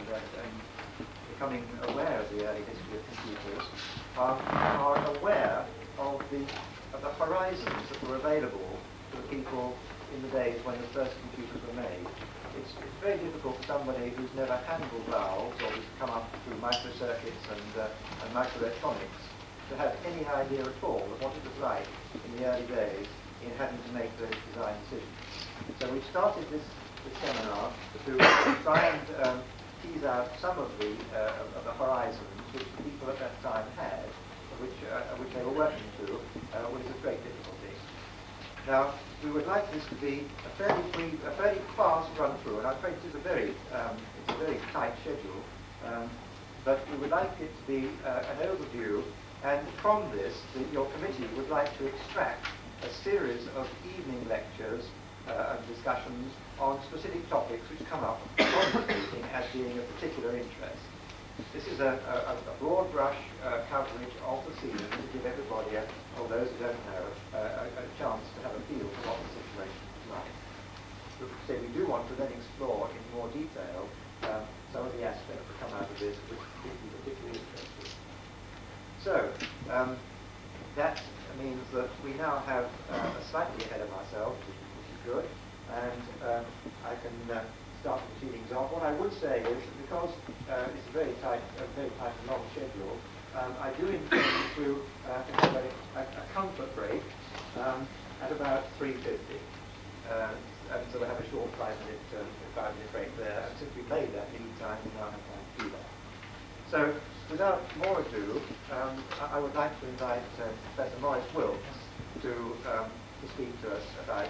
and becoming aware of the early history of computers are aware of the horizons that were available to the people in the days when the first computers were made. It's very difficult for somebody who's never handled valves or who's come up through microcircuits and microelectronics to have any idea at all of what it was like in the early days in having to make those design decisions. So we've started this seminar to try and tease out some of the horizons which the people at that time had, which they were working to, with great difficulty. Now, we would like this to be a fairly fast run through, and I'm afraid it's a very tight schedule. But we would like it to be an overview, and from this, your committee would like to extract a series of evening lectures and discussions on specific topics which come up on the meeting as being of particular interest. This is a broad brush coverage of the scene to give everybody, or those who don't know, a chance to have a feel for what the situation is like. So we do want to then explore in more detail some of the aspects that come out of this which are particularly interesting. So, that means that we now have slightly ahead of ourselves, which is good, and I can start the proceedings off. What I would say is that because it's a very tight and long schedule, I do intend to have a comfort break at about 3:50. And so we'll have a short 5-minute break there. And since we played that lead time, we now have time to do that. So, without more ado, I would like to invite Professor Maurice Wilks to speak to us about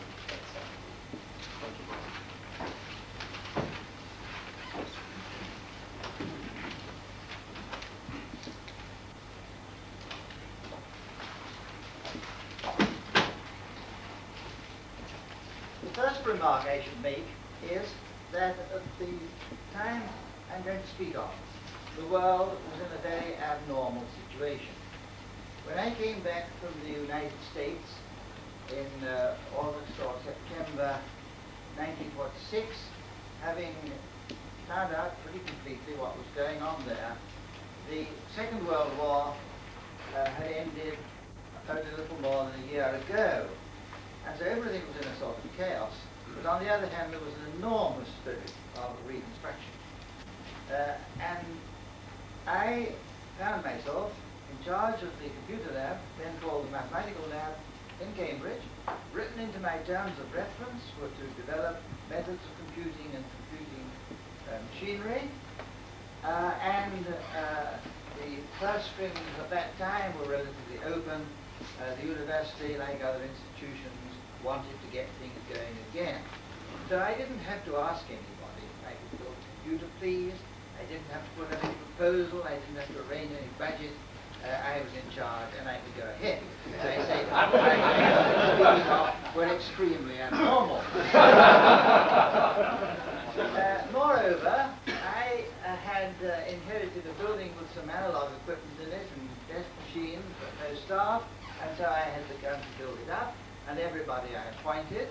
thank you. The first remark I should make is that at the time I'm going to speak of, the world was in a very abnormal situation. When I came back from the United States in August or September 1946, having found out pretty completely what was going on there, the Second World War had ended only a little more than a year ago. And so everything was in a sort of chaos. But on the other hand, there was an enormous spirit of reconstruction. And I found myself in charge of the computer lab, then called the mathematical lab, in Cambridge. Written into my terms of reference were to develop methods of computing and computing machinery. And the purse strings at that time were relatively open. The university, like other institutions, wanted to get things going again. So I didn't have to ask anybody. I could build a computer, please. I didn't have to put any proposal. I didn't have to arrange any budget. I was in charge, and I could go ahead. So I say that were extremely abnormal. Moreover, I had inherited a building with some analog equipment in it, and desk machines, but no staff, and so I had begun to build it up. And everybody I appointed,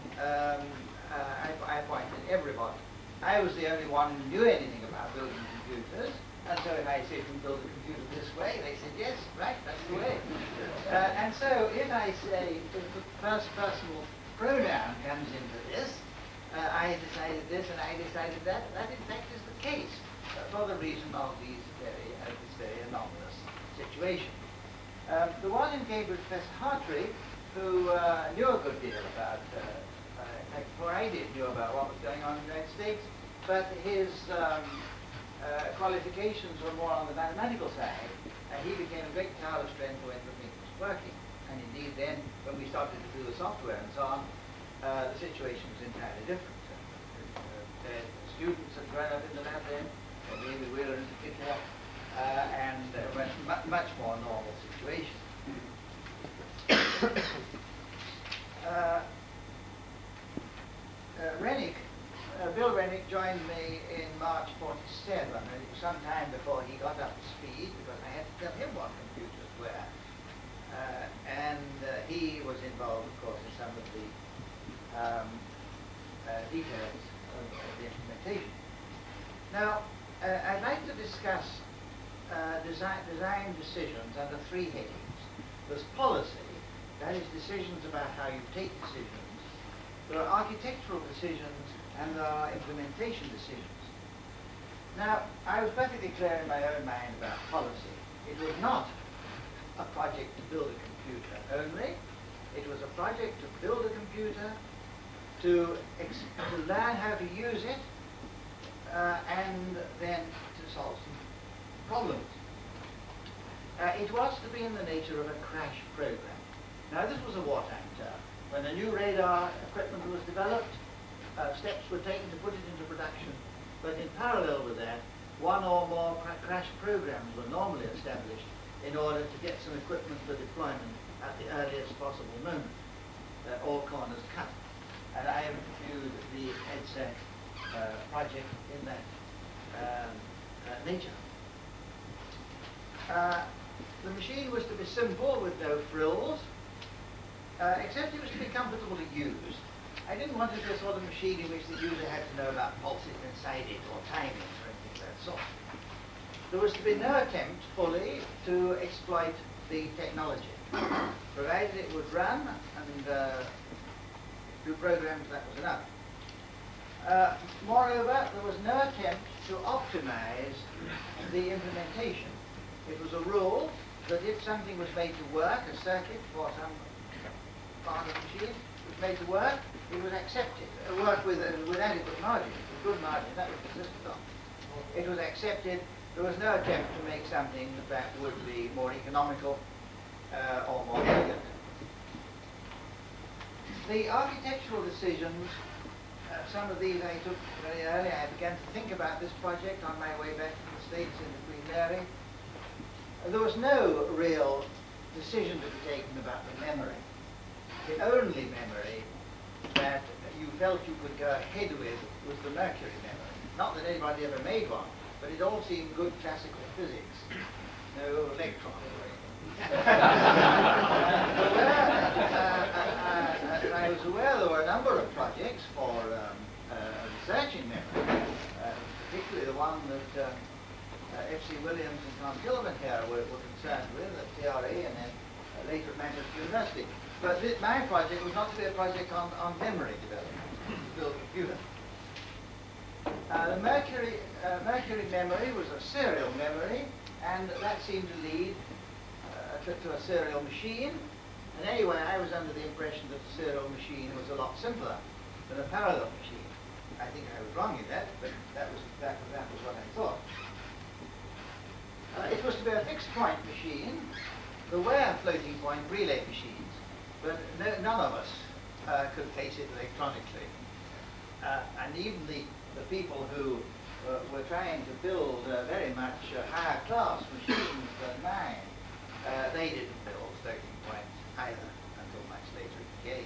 I appointed everybody. I was the only one who knew anything about building computers, and so if I said you can build a computer this way, they said yes, right, that's the way. And so if I say the first personal pronoun comes into this, I decided this and I decided that, that in fact is the case for the reason of this very anomalous situation. The one in Cambridge, Professor Hartree, who knew a good deal about, in fact, before I did, knew about what was going on in the United States, but his qualifications were more on the mathematical side, and he became a great tower of strength when everything was working. And indeed then, when we started to do the software and so on, the situation was entirely different. The students had grown up in the lab then, and David Wheeler in particular, and it was a much more normal situation. Bill Rennick joined me in March 47, and it was some time before he got up to speed, because I had to tell him what computers were. And he was involved, of course, in some of the details of the implementation. Now, I'd like to discuss design decisions under three headings. There's policy, that is decisions about how you take decisions. There are architectural decisions, and there are implementation decisions. Now, I was perfectly clear in my own mind about policy. It was not a project to build a computer only. It was a project to build a computer, to learn how to use it, and then to solve some problems. It was to be in the nature of a crash program. Now, this was a wartime term. When a new radar equipment was developed, steps were taken to put it into production. But in parallel with that, one or more crash programs were normally established in order to get some equipment for deployment at the earliest possible moment. All corners cut. And I have reviewed the EDSEC project in that nature. The machine was to be simple with no frills, except it was to be comfortable to use. I didn't want it to be a sort of machine in which the user had to know about pulses inside it or timings or anything of that sort. There was to be no attempt fully to exploit the technology. Provided it would run and do programs, that was enough. Moreover, there was no attempt to optimize the implementation. It was a rule that if something was made to work, a circuit for some part of the machine was made to work, it was accepted. Work with adequate margin, with good margin, that was insisted on. It was accepted. There was no attempt to make something that would be more economical or more elegant. The architectural decisions, some of these I took very early. I began to think about this project on my way back from the States in the Queen Mary. There was no real decision to be taken about the memory. The only memory that you felt you could go ahead with was the Mercury memory. Not that anybody ever made one, but it all seemed good classical physics. No electrons or anything. I was aware there were a number of projects for researching memory, particularly the one that F.C. Williams and Tom Gilman here were concerned with at TRE and then later at Manchester University. But my project was not to be a project on memory development, to build a computer. The Mercury memory was a serial memory, and that seemed to lead to a serial machine. And anyway, I was under the impression that a serial machine was a lot simpler than a parallel machine. I think I was wrong in that, but that was what I thought. It was to be a fixed point machine. There were floating point relay machines, but none of us could face it electronically. And even the people who were trying to build very much higher class machines than mine, they didn't build floating points either until much later in the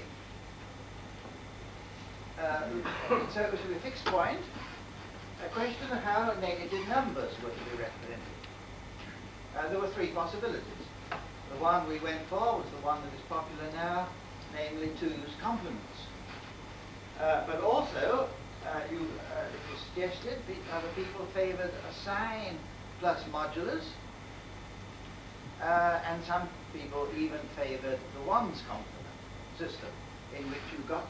game. So it was to be a fixed point, a question of how negative numbers were to be represented. There were three possibilities. The one we went for was the one that is popular now, namely 2's complements. But also, it was suggested other people favoured a sign plus modulus, and some people even favoured the ones complement system, in which you got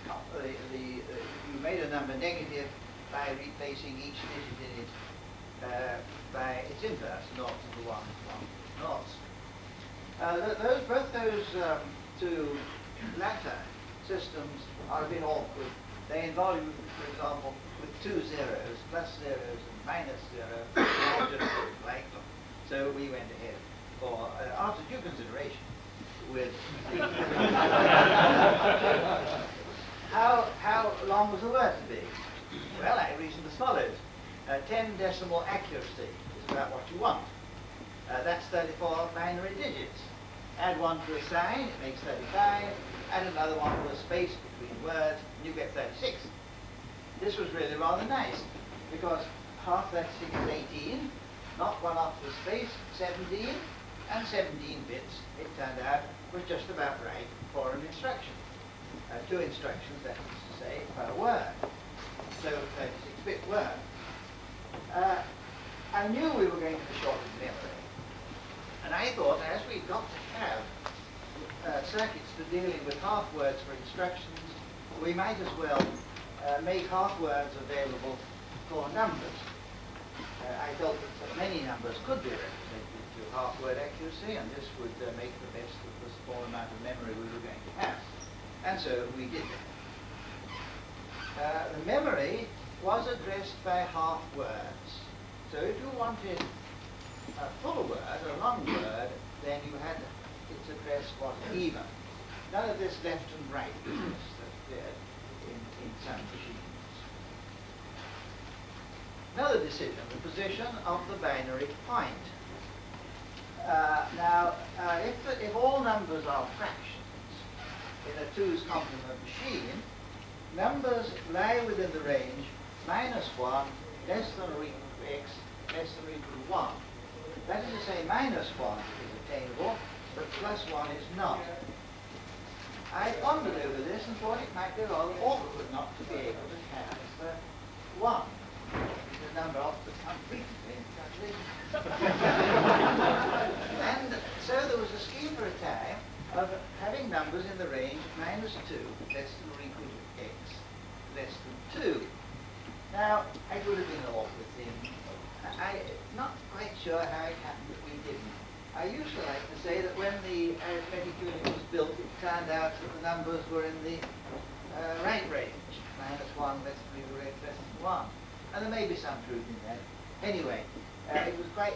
you made a number negative by replacing each digit in it by its inverse, naught to the ones, noughts. Both those two latter systems are a bit awkward. They involve you, for example, with 2 zeros, plus zeros and minus zeros, all just like them. So we went ahead for, after due consideration, with how long was the word to be? Well, I reasoned as follows. 10 decimal accuracy is about what you want. That's 34 binary digits. Add one to a sign, it makes 35. Add another one to a space between words, and you get 36. This was really rather nice, because half 36 is 18, not one after the space, 17, and 17 bits, it turned out, was just about right for an instruction. 2 instructions, that is to say, per word. So 36-bit word. I knew we were going to be short of memory, and I thought as we got to have circuits for dealing with half words for instructions, we might as well make half words available for numbers. I felt that many numbers could be represented to half word accuracy, and this would make the best of the small amount of memory we were going to have. And so we did that. The memory was addressed by half words. So if you wanted a full word, a long word, then you had its address was even. None of this left and right business that appeared in some machines. Another decision, the position of the binary point. If all numbers are fractions in a 2's complement machine, numbers lie within the range -1, less than or equal to x, less than or equal to 1. That is to say, -1 is attainable, but +1 is not. I pondered over this and thought it might be rather awkward not to be able to have 1. The number often comes frequently in calculations. And so there was a scheme for a time of having numbers in the range of -2, less than or equal to x, less than 2. Now, it would have been an awkward thing. I'm not quite sure how it happened that we didn't. I usually like to say that when the arithmetic unit was built, it turned out that the numbers were in the right range, -1, less than or equal to x, less than 1. And there may be some truth in that. Anyway, it was quite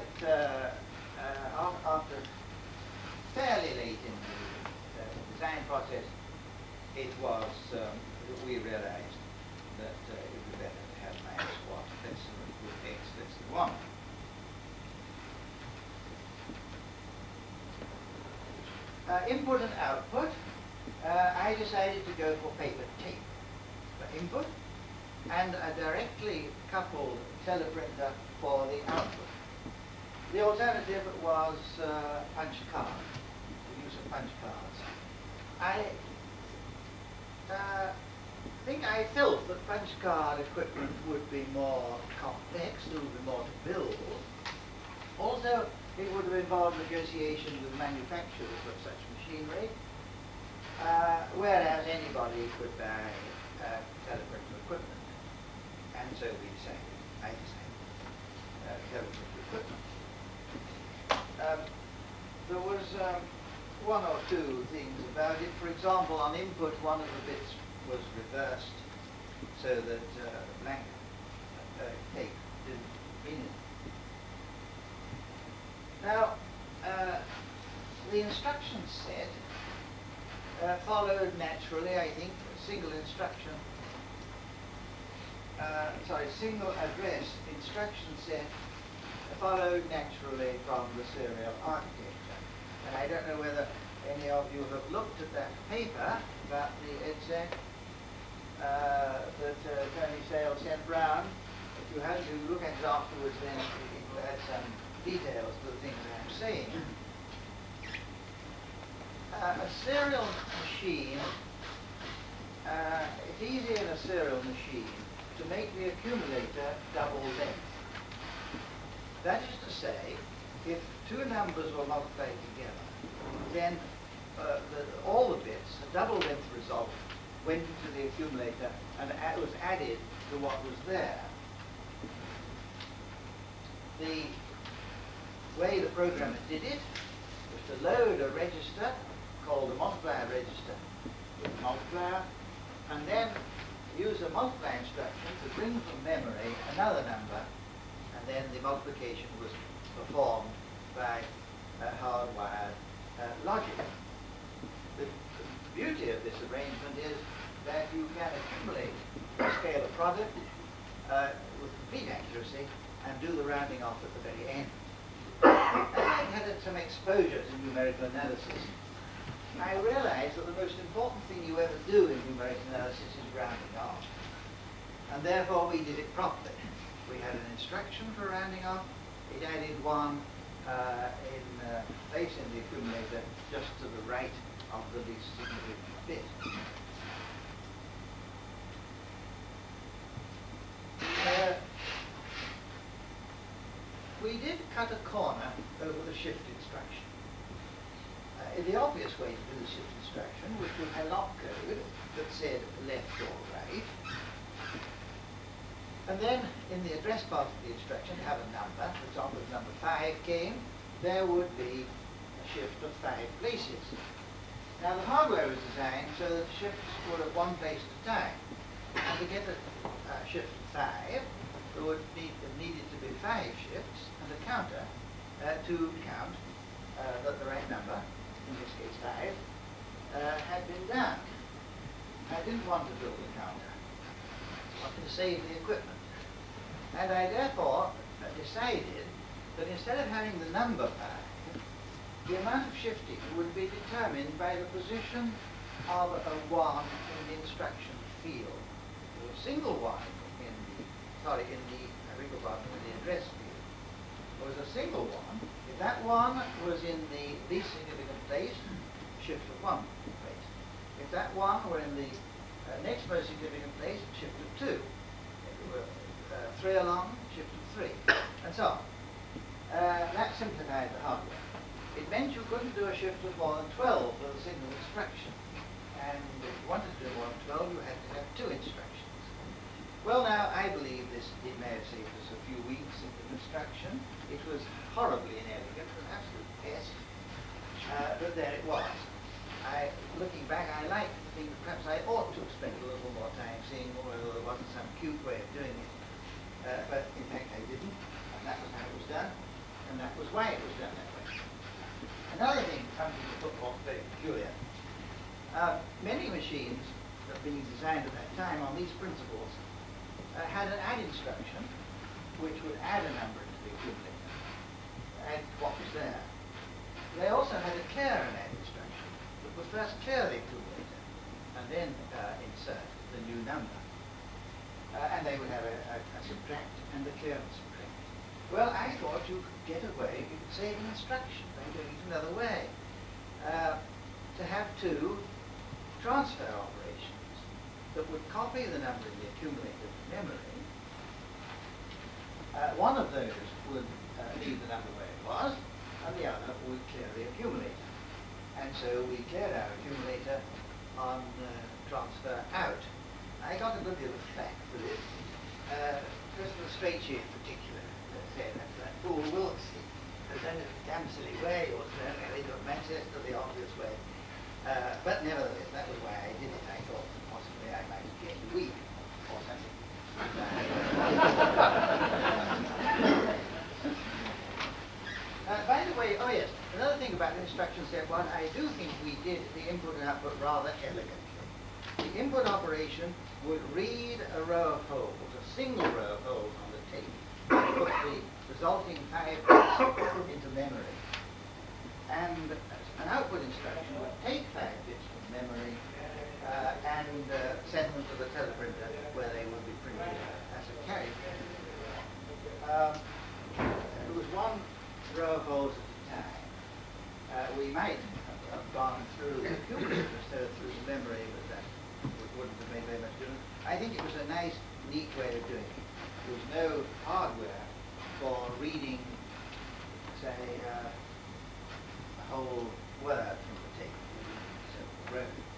after fairly late in the design process, it was that we realized that it would be better to have -1 less than or equal to x less than 1. Input and output. I decided to go for paper tape for input, and a directly coupled teleprinter for the output. The alternative was punch card, the use of punch cards. I think I felt that punch card equipment would be more complex, there would be more to build. Also, it would have involved negotiation with manufacturers of such machinery, whereas anybody could buy teleprinter equipment. And so I decided teleprinter equipment. There was one or two things about it. For example, on input, one of the bits was reversed so that blank tape didn't mean it. Now, the instruction set followed naturally, I think, single address instruction set followed naturally from the serial architecture. And I don't know whether any of you have looked at that paper about the EDSEC that Tony Sale sent round. If you haven't, you look at it afterwards, then it will add some details to the things I'm saying. A serial machine, it's easy in a serial machine to make the accumulator double length. That is to say, if two numbers were multiplied together, then all the bits, the double length result, went into the accumulator and was added to what was there. The way the programmer did it was to load a register called a multiplier register with a multiplier, and then use a multiply instruction to bring from memory another number, and then the multiplication was performed by hardwired logic. The beauty of this arrangement is that you can accumulate a scalar product with complete accuracy and do the rounding off at the very end. I had some exposure to numerical analysis. I realized that the most important thing you ever do in numerical analysis is rounding off. And therefore we did it properly. We had an instruction for rounding off. It added one in place in the accumulator just to the right of the least significant bit. we did cut a corner over the shift instruction. The obvious way to do the shift instruction was to have an opcode that said left or right. And then in the address part of the instruction, have a number. For example, if number 5 came, there would be a shift of 5 places. Now the hardware was designed so that the shifts were at one place at a time. And to get a shift of 5, there would needed to be 5 shifts and a counter to count that the right number, in this case 5, had been done. I didn't want to build a counter. I wanted to save the equipment. And I therefore decided that instead of having the number 5, the amount of shifting would be determined by the position of a 1 in the instruction field. There was a single 1 in the address field. There was a single 1. If that 1 was in the least significant place, shift of 1 place. If that 1 were in the next most significant place, shift of 2. If there were 3 along, shift of 3, and so on. That simplified the hardware. It meant you couldn't do a shift of more than 12 with a single instruction. And if you wanted to do more than 12, you had to have 2 instructions. Well now, I believe it may have saved us a few weeks in the construction. It was horribly inelegant, an absolute pest. But there it was. Looking back, I like to think that perhaps I ought to have spent a little more time seeing whether there wasn't some cute way of doing it. But in fact I didn't, and that was how it was done, and that was why it was done that way. Another thing, something to put off very peculiar. Many machines that were being designed at that time on these principles had an add instruction which would add a number to the accumulator, add what was there. They also had a clear and add instruction that would first clear the accumulator and then insert the new number. And they would have a subtract and a clear and subtract. Well, I thought you could get away, you could save an instruction by doing it another way. To have 2 transfer operations that would copy the number in the accumulator to memory. One of those would leave the number where it was, and the other would clear the accumulator. And so we cleared our accumulator on transfer out. I got a good deal of flack for this. Christopher Strachey in particular said that fool Wilkesy has done it a damn silly way, or certainly to Manchester the obvious way. But nevertheless, that was why I did it. I thought possibly I might have gained a week or something. By the way, oh yes, another thing about the instruction set one, I do think we did the input and output rather elegantly. The input operation would read a row of holes, a single row of holes on the tape, and put the resulting 5 bits into memory. And an output instruction would take 5 bits from memory and send them to the teleprinter where they would be printed as a carry. There was 1 row of holes at a time. We might have gone through the accumulator instead of through the memory, but that wouldn't have made very much difference. I think it was a nice, neat way of doing it. There was no hardware for reading, say, a whole word from the tape. So,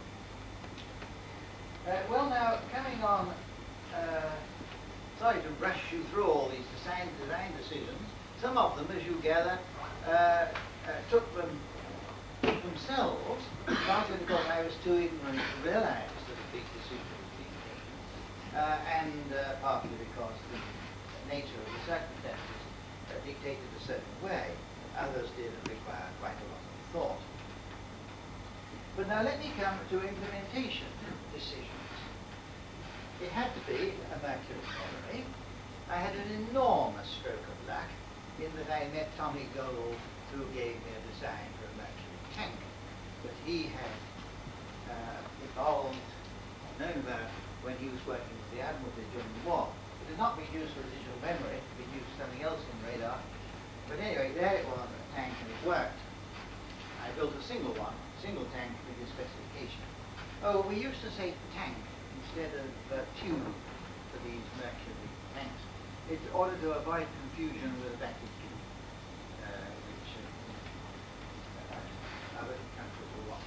well now, coming on, sorry to rush you through all these design decisions. Some of them, as you gather, took them themselves, partly because I was too ignorant to realize that a big decision was being taken, and partly because the nature of the circumstances dictated a certain way. Others did require quite a lot of thought. But now let me come to implementation decisions. It had to be a Mercury memory. I had an enormous stroke of luck in that I met Tommy Gold, who gave me a design for a Mercury tank that he had evolved, known about when he was working with the Admiralty during the war. It had not been used for digital memory, it had been used for something else in radar. But anyway, there it was, a tank, and it worked. I built a single tank with his specification. Oh, we used to say tank instead of tube for these Mercury tanks, in order to avoid confusion with vacuum tube.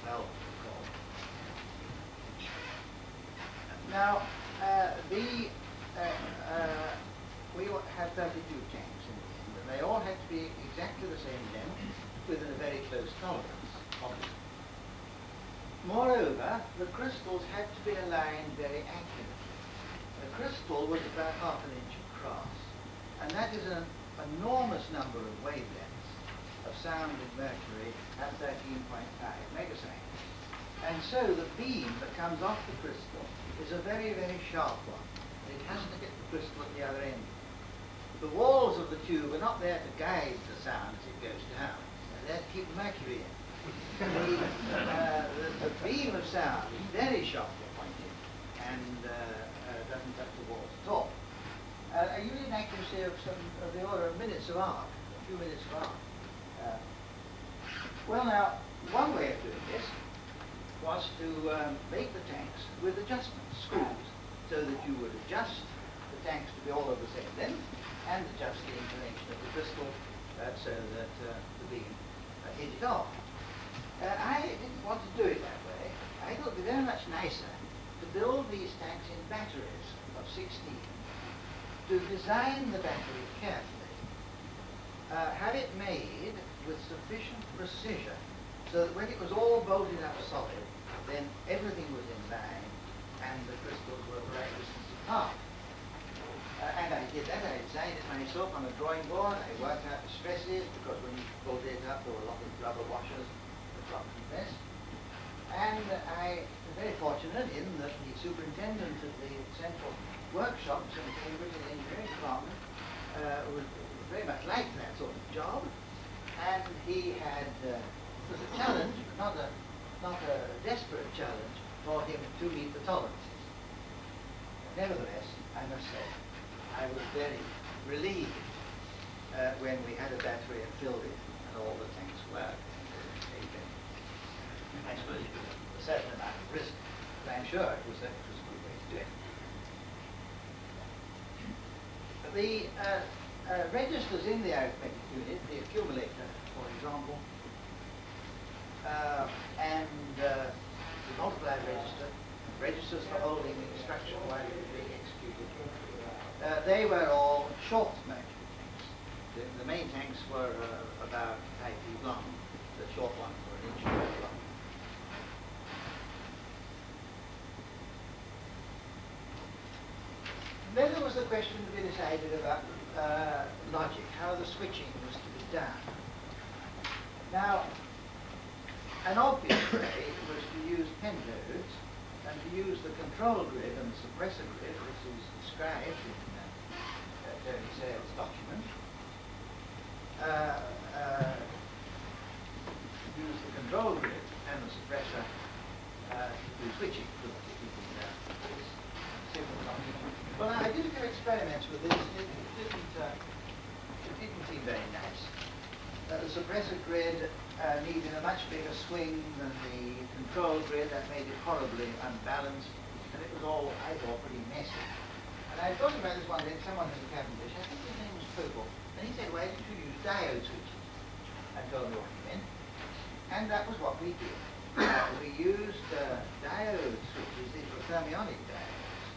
valve called. Now, we had 32 tanks in the end, and they all had to be exactly the same length within a very close tolerance, obviously. Moreover, the crystals had to be aligned very accurately. The crystal was about ½ inch across, and that is an enormous number of wavelengths of sound in mercury at 13.5 megaseconds. And so the beam that comes off the crystal is a very, very sharp one. It has to hit the crystal at the other end. The walls of the tube are not there to guide the sound as it goes down. They're there to keep mercury in. The beam of sound is very sharply pointed and doesn't touch the walls at all. You need an accuracy of the order of minutes of arc, a few minutes of arc. Well, now, one way of doing this was to make the tanks with adjustments, screws, so that you would adjust the tanks to be all of the same length and adjust the inclination of the crystal so that the beam hit it off. I didn't want to do it that way. I thought it would be very much nicer to build these tanks in batteries of 16, to design the battery carefully, have it made with sufficient precision so that when it was all bolted up solid, then everything was in line and the crystals were the right distance apart. And I did that. I designed it myself on a drawing board. I worked out the stresses because when you bolted it up there were a lot of rubber washers that dropped from this. And I was very fortunate in that the superintendent of the central workshops in Cambridge, the engineering department, was very much liked that sort of job. And he had, it was a challenge, not a desperate challenge for him to meet the tolerances. Nevertheless, I must say, I was very relieved when we had a battery and filled it and all the tanks worked. I suppose it was a certain amount of risk, but I'm sure it was a good way to do it. The registers in the arithmetic unit, the accumulator, for example, and the multiplier register, registers for holding the instruction while it was being executed, they were all short mercury tanks. The main tanks were about 5 feet long, the short ones were an inch and a half long. Then there was the question to be decided about logic, how the switching was to be done. Now, an obvious way was to use pentodes and to use the control grid and the suppressor grid, which is described in Tony Sale's document. Use the control grid and the suppressor to do switching. Well, I did a few experiments with this. It didn't seem very nice. The suppressor grid needed a much bigger swing than the control grid. That made it horribly unbalanced, and it was all, I thought, pretty messy. And I was talking about this one day, someone in the Cavendish, I think his name was Pople, and he said, why didn't you use diode switches? I told him what he meant. And that was what we did. We used diode switches. These were thermionic diodes.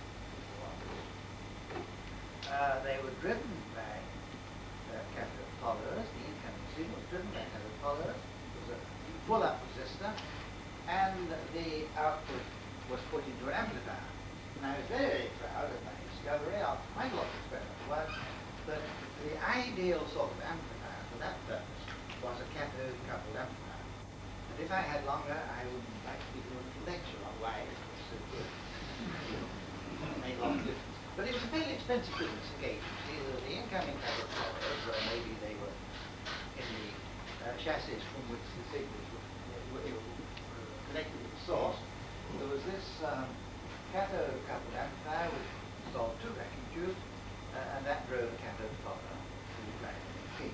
They were driven by cathode followers. The incoming signal was driven by cathode followers. It was a pull-up resistor, and the output was put into an amplifier. And I was very, very proud of my discovery after quite a lot of experimental work that the ideal sort of amplifier for that purpose was a cathode-coupled amplifier. And if I had longer, I would like to give you a little lecture on why it was so good. It made a lot of difference. But it was a fairly expensive business engagement. See, the incoming cathode followers, maybe they were in the chassis from which the signals were connected to the source. There was this cathode-coupled amplifier which installed 2 vacuum tubes, and that drove the cathode follower to the primary peak.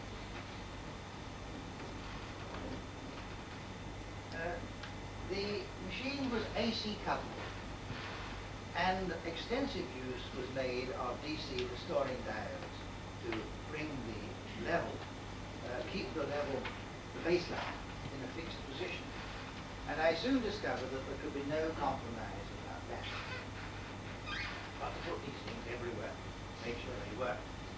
The machine was AC coupled, and extensive use was made of DC restoring diodes to bring the level, keep the level, the baseline, in a fixed position. And I soon discovered that there could be no compromise about that. But to put these things everywhere, make sure they work.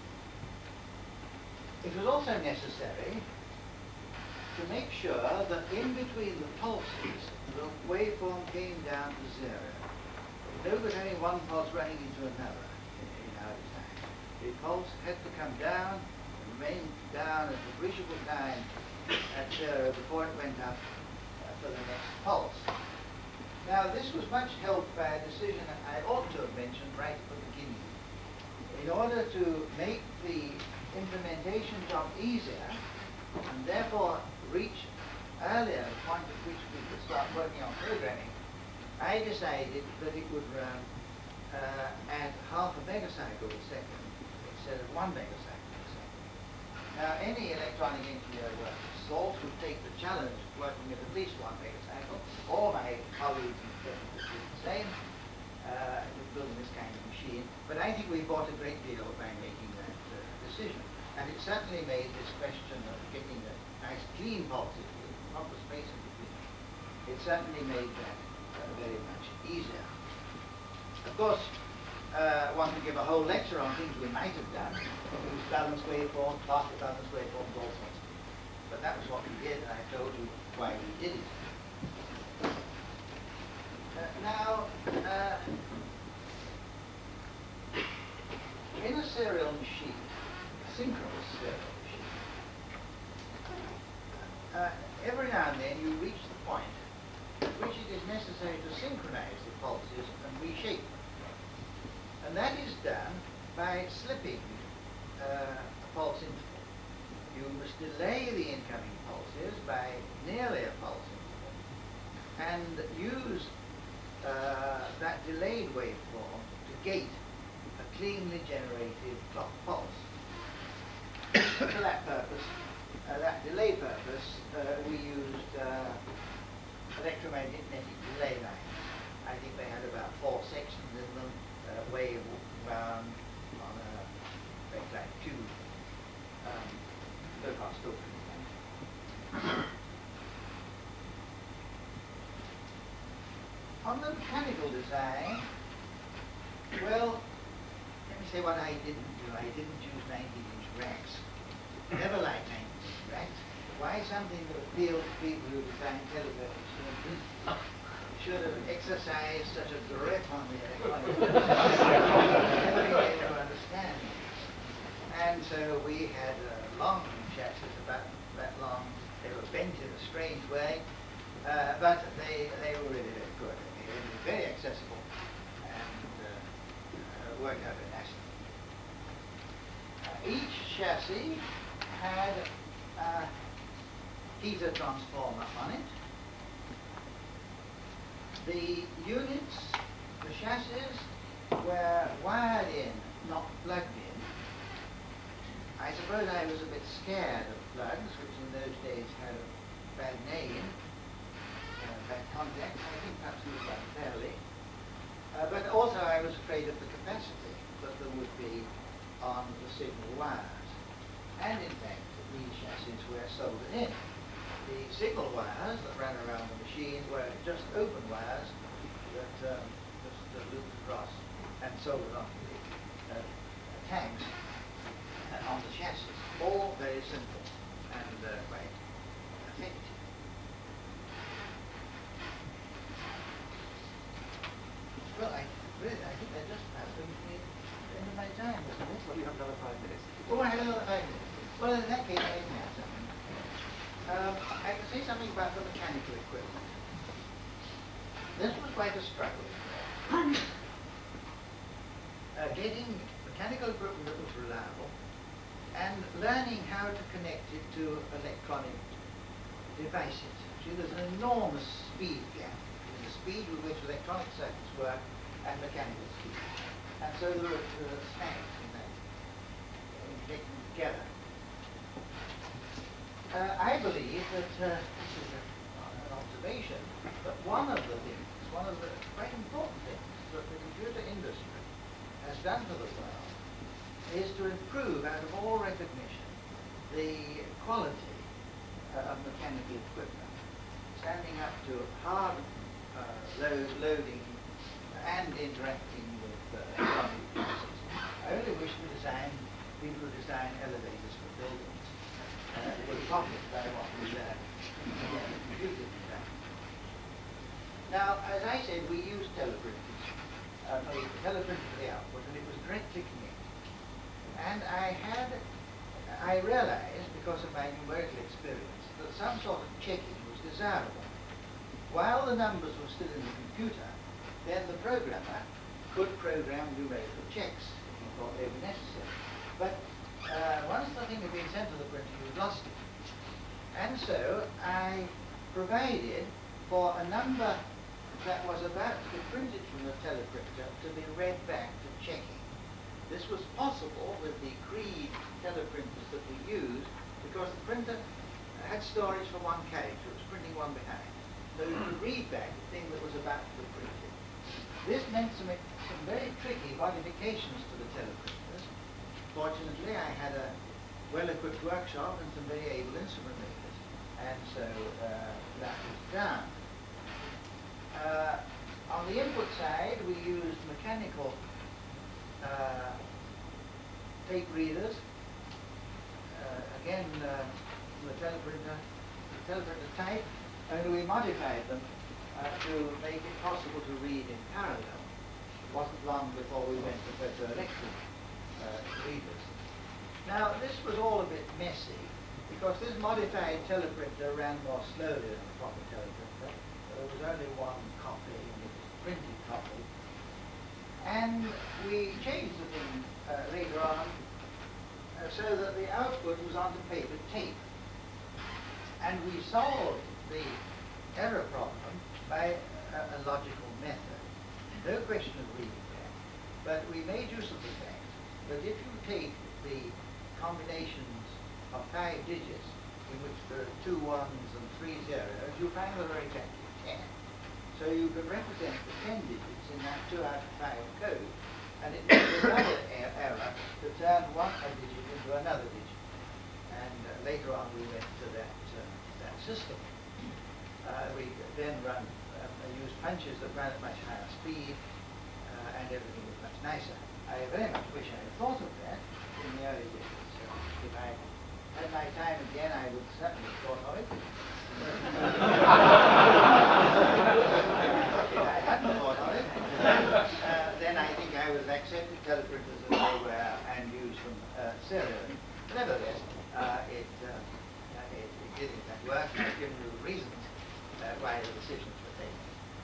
It was also necessary to make sure that in between the pulses, the waveform came down to zero. No good having one pulse running into another in our design. The pulse had to come down and remain down at appreciable time at zero before it went up for the next pulse. Now, this was much helped by a decision that I ought to have mentioned right at the beginning. In order to make the implementation job easier, and therefore reach earlier the point at which we could start working on programming, I decided that it would run at half a megacycle a second instead of 1 megacycle a second. Now, any electronic engineer who works with SALT would take the challenge of working at least 1 megacycle. All my colleagues in technical do the same with building this kind of machine. But I think we bought a great deal by making that decision. And it certainly made this question of getting a nice clean pulse, not the space in between, it certainly made that very much easier. Of course, one could give a whole lecture on things we might have done. Loose balance waveforms, partial balance waveforms, all sorts of things. But that was what we did, and I told you why we did it. Now, in a serial machine, synchronous serial machine, every now and then you reach the point at which it is necessary to synchronize the pulses and reshape them. And that is done by slipping a pulse interval. You must delay the incoming pulses by nearly a pulse interval and use that delayed waveform to gate a cleanly generated clock pulse. For that purpose, that delay purpose, we used electromagnetic delay lines. I think they had about 4 sections in them, wave wound on a rectangular tube, low-pass filter. On the mechanical design, well, let me say what I didn't do. I didn't use 19-inch racks. Never liked 19-inch racks. Why something that appealed to people who design television machines should have exercised such a grip on the electronic never been able to understand. And so we had long chassis, about that long. They were bent in a strange way, but they were really very good. They were very accessible and worked out very nicely. Each chassis had a heater transformer on it. The units, the chassis, were wired in, not plugged in. I suppose I was a bit scared of plugs, which in those days had a bad name, bad contact. I think perhaps it was unfairly. But also I was afraid of the capacity that there would be on the signal wires. And in fact, these chassis were soldered in. The signal wires that ran around the machine were just open wires that just looped across and soldered onto the tanks and on the chassis. All very simple and quite effective. Well, I think I just passed the end of my time, isn't it? Well, you have another 5 minutes. Oh, I have another 5 minutes. Well, in that case, I can have something. I can say something about the mechanical equipment. This was quite a struggle. Getting mechanical equipment that was reliable and learning how to connect it to electronic devices. See, there's an enormous speed gap between the speed with which electronic circuits work and mechanical speed. And so there are snags in that, in connecting them together. I believe that, this is an observation, but one of the quite important things that the computer industry has done for the world is to improve, out of all recognition, the quality of mechanical equipment. standing up to hard loading and interacting with economic processes. I only wish to design people who design elevators for buildings would profit by what we learn in computer design. Now, as I said, we used teleprinters. Teleprint for the output, and it was direct clicking in. And I realized, because of my numerical experience, that some sort of checking was desirable. While the numbers were still in the computer, then the programmer could program numerical checks if he thought they were necessary. But once the thing had been sent to the printer, you'd lost it. And so I provided for a number that was about to be printed from the teleprinter to be read back to checking. This was possible with the Creed teleprinters that we used because the printer had storage for one character. It was printing one behind. So you could read back the thing that was about to be printed. This meant some very tricky modifications to the teleprinters. Fortunately, I had a well-equipped workshop and some very able instrument makers, and so that was done. On the input side, we used mechanical tape readers. Again, the teleprinter type, and we modified them to make it possible to read in parallel. It wasn't long before we went to photoelectric readers. Now, this was all a bit messy because this modified teleprinter ran more slowly than a proper teleprinter. There was only one copy, and it was a printed copy. And we changed the thing later on so that the output was onto paper tape. And we solved the error problem by a logical method. No question of reading that. But we made use of the fact that if you take the combinations of 5 digits in which there are 2 ones and 3 zeros, you find that they're exactly 10. So you can represent the 10 digits in that 2 out of 5 code, and it makes another error to turn a digit into another digit. And later on we went to that system. We then used punches that ran at much higher speed, and everything was much nicer. I very much wish I had thought of that in the early days. If I had my time again, I would certainly have thought of it. If I hadn't thought of it, then I think I would have accepted teleprinters as they were and used them serially. Nevertheless, it did in fact work, and I've given you the reasons why the decisions were taken.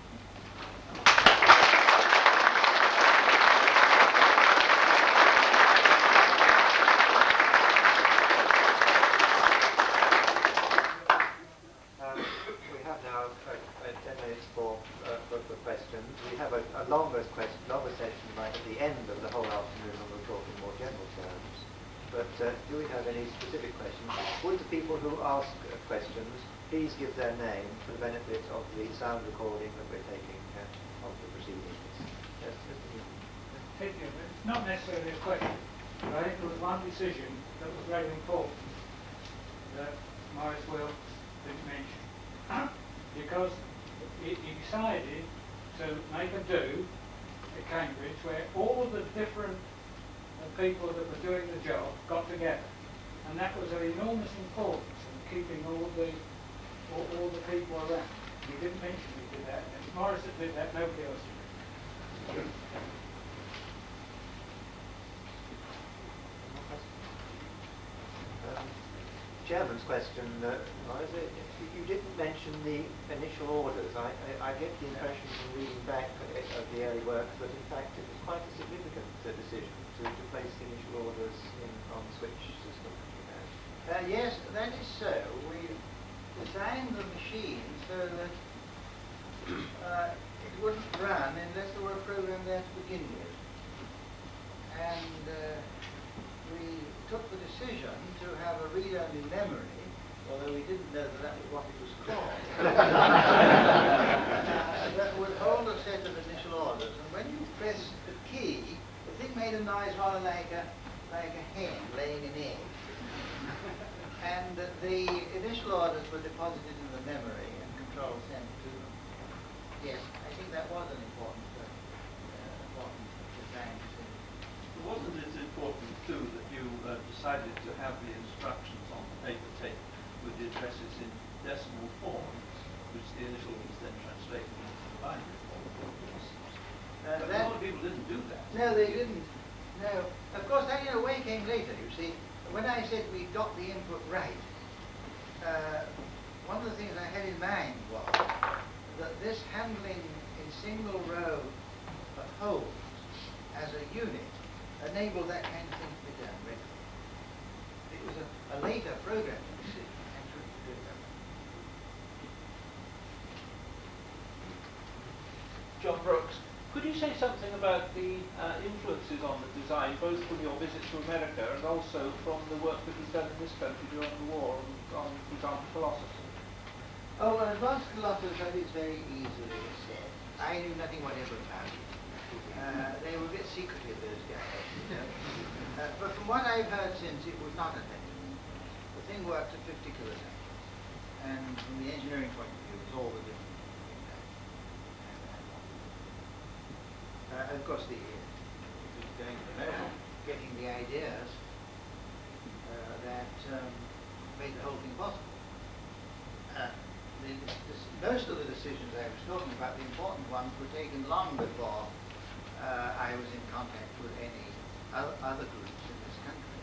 We have now 10 minutes for questions. We have a longer session right at the end of the whole afternoon when we'll talk in more general terms. But do we have any specific questions? Would the people who ask questions please give their name for the benefit of the sound recording that we're taking of the proceedings? Yes, Mr. Newton. Thank you. It's not necessarily a question, but I think there was one decision that was very important that Maurice Will didn't mention. Because he decided to make a do at Cambridge where all the different people that were doing the job got together. And that was of enormous importance in keeping all the people around. He didn't mention he did that. It's Maurice that did that, nobody else did. Chairman's question, Maurice, you didn't mention the initial orders. I get the impression from reading back of the early works that in fact it was quite a significant decision to place the initial orders on the switch system. Yes, that is so. We designed the machine so that it wouldn't run unless there were a program there to begin with. And we took the decision to have a read-only memory, although we didn't know that was what it was called, that would hold a set of initial orders. And when you press the key, the thing made a noise rather like a hen laying an egg. And the initial orders were deposited in the memory and controlled Charles. sent to them. Yes, I think that was an important design decision. Wasn't it important too that you decided to have the instructions on the paper tape with the addresses in decimal form, which the initial was then translated into the binary form? But a lot of people didn't do that. No, they didn't. No. Of course, that in a way came later, you see. When I said we got the input right, one of the things I had in mind was that this handling in single row of holes as a unit enabled that kind of thing to be done regularly. It was a later programming decision, actually, to do that. John Brooks, could you say something about the influences on the design, both from your visit to America and also from the work that was done in this country during the war on for example, Colossus? Oh, well, advanced Colossus, that is very easily said. I knew nothing whatever about it. They were a bit secretive, those guys, you know. But from what I've heard since, it was not effective. The thing worked at 50 kilotons. And from the engineering point of view, it was all the difference. Of course, the going to America, getting the ideas that made the whole thing possible. Most of the decisions I was talking about, the important ones, were taken long before I was in contact with any other groups in this country.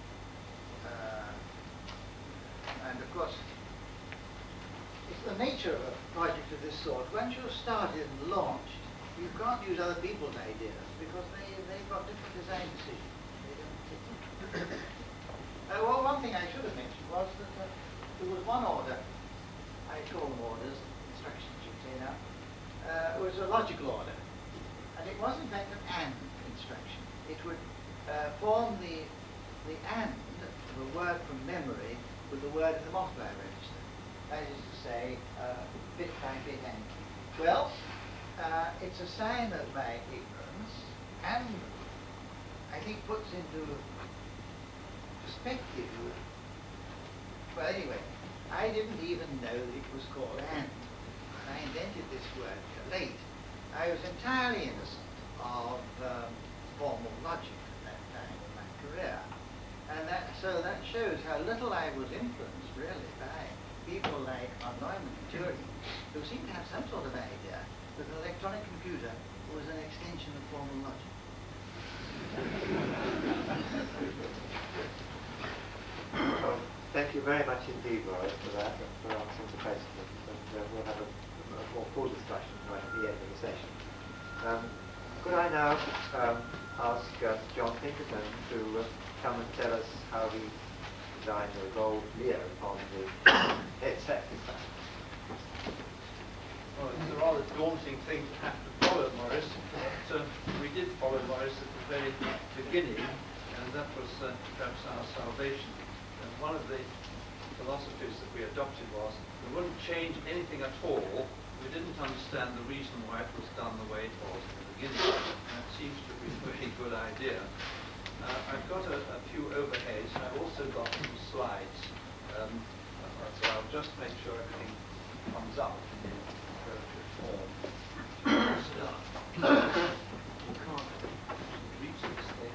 And of course, it's the nature of a project of this sort. Once you're started and launched, you can't use other people's ideas because they've got different design decisions. They don't fit in. Well, one thing I should have mentioned was that there was one order. I call them orders, instructions you say now. It was a logical order. And it was in fact an AND instruction. It would form the AND of a word from memory with the word in the multiplier register. That is to say, bit by bit AND. Well, it's a sign of my ignorance and I think puts into perspective. Well, anyway, I didn't even know that it was called AND. I invented this word late. I was entirely innocent of formal logic at that time in my career. And so that shows how little I was influenced, really, by people like von Neumann and Turing, who seemed to have some sort of idea that an electronic computer was an extension of formal logic. Well, thank you very much indeed, Maurice, for that and for answering the questions. And we'll have a more full discussion right at the end of the session. Could I now ask John Pinkerton to come and tell us how he designed the gold Leo on the headset design? Well, it's a rather daunting thing to have to follow, Maurice. But we did follow Maurice at the very beginning, and that was perhaps our salvation. And one of the philosophies that we adopted was we wouldn't change anything at all. We didn't understand the reason why it was done the way it was in the beginning. And that seems to be a very good idea. I've got a few overheads. I've also got some slides. So I'll just make sure everything comes up in the appropriate form. You can't reach this thing.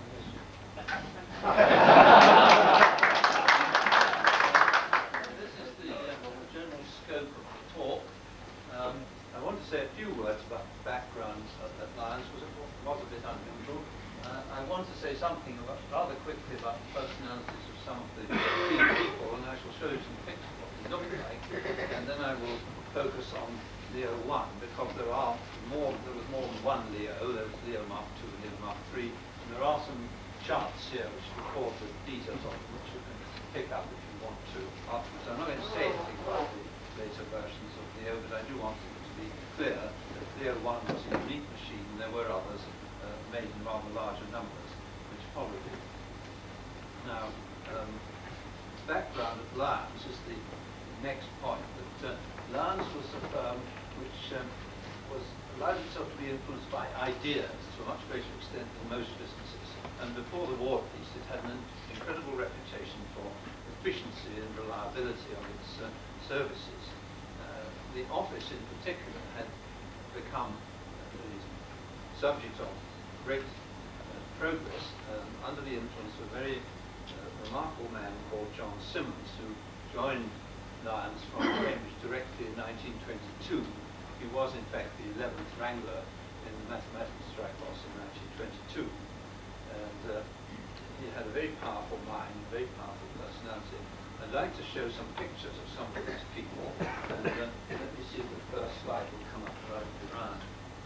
This is the general scope of the talk. I want to say a few words about the background at Lions, because it was a bit unusual. I want to say something rather quickly about the personalities of some of the key people, and I shall show you some pictures of what they look like, and then I will focus on Leo 1, because there was more than one Leo. There was Leo Mark II and Leo Mark III, and there are some charts here which record the details of them, which you can pick up if you want to afterwards. I'm not going to say anything about the later versions of Leo, but I do want it to be clear that Leo 1 was a unique machine, and there were others made in rather larger numbers, which followed it. Now, background of Lions is the next point. That Lions was a firm which allowed itself to be influenced by ideas to a much greater extent than most businesses. And before the war, at least, it had an incredible reputation for efficiency and reliability of its services. the office in particular had become the subject of great progress under the influence of a very remarkable man called John Simmons, who joined Lyons from Cambridge directly in 1922. He was, in fact, the 11th wrangler in the mathematical strike loss in 1922. And he had a very powerful mind, a very powerful personality. I'd like to show some pictures of some of these people. And let me see if the first slide will come up right around.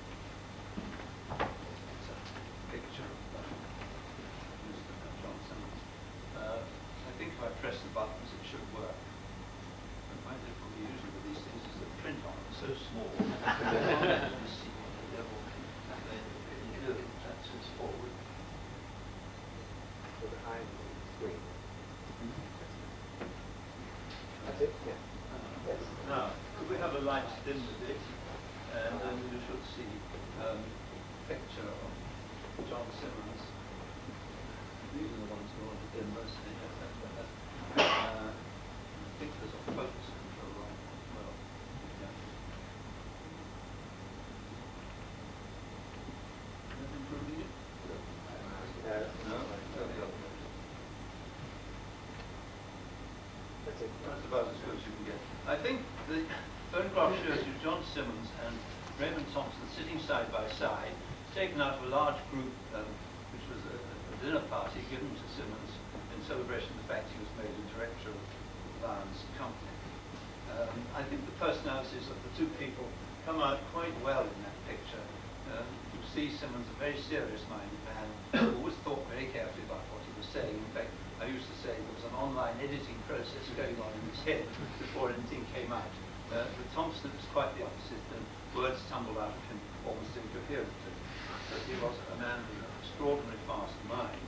It's a picture of Mr. John Simmons. I think if I press the buttons, it should work. But my difficulty usually with these things is the print on them so small. You see the level they do. That's his forward. So behind the screen. That's it? Yeah. Yes. Now, could we have a light dimmed a bit? And then you should see a picture of John Simmons. These are the ones who want to dim mostly. I think there's a focus control on it as well. Yeah. Is that improving it? No? That's it. That's about as good as you can get. I think the photograph shows you John Simmons and Raymond Thompson sitting side by side, taken out of a large group, which was a dinner party given to Simmons in celebration of the fact he was made a director of Lyons Company. I think the personalities of the two people come out quite well in that picture. You see Simmons, a very serious-minded man, who always thought very carefully about what he was saying. In fact, I used to say there was an online editing process going on in his head before anything came out. With Thompson, it was quite the opposite, and words tumbled out of him almost incoherently. But he was a man with an extraordinarily fast mind.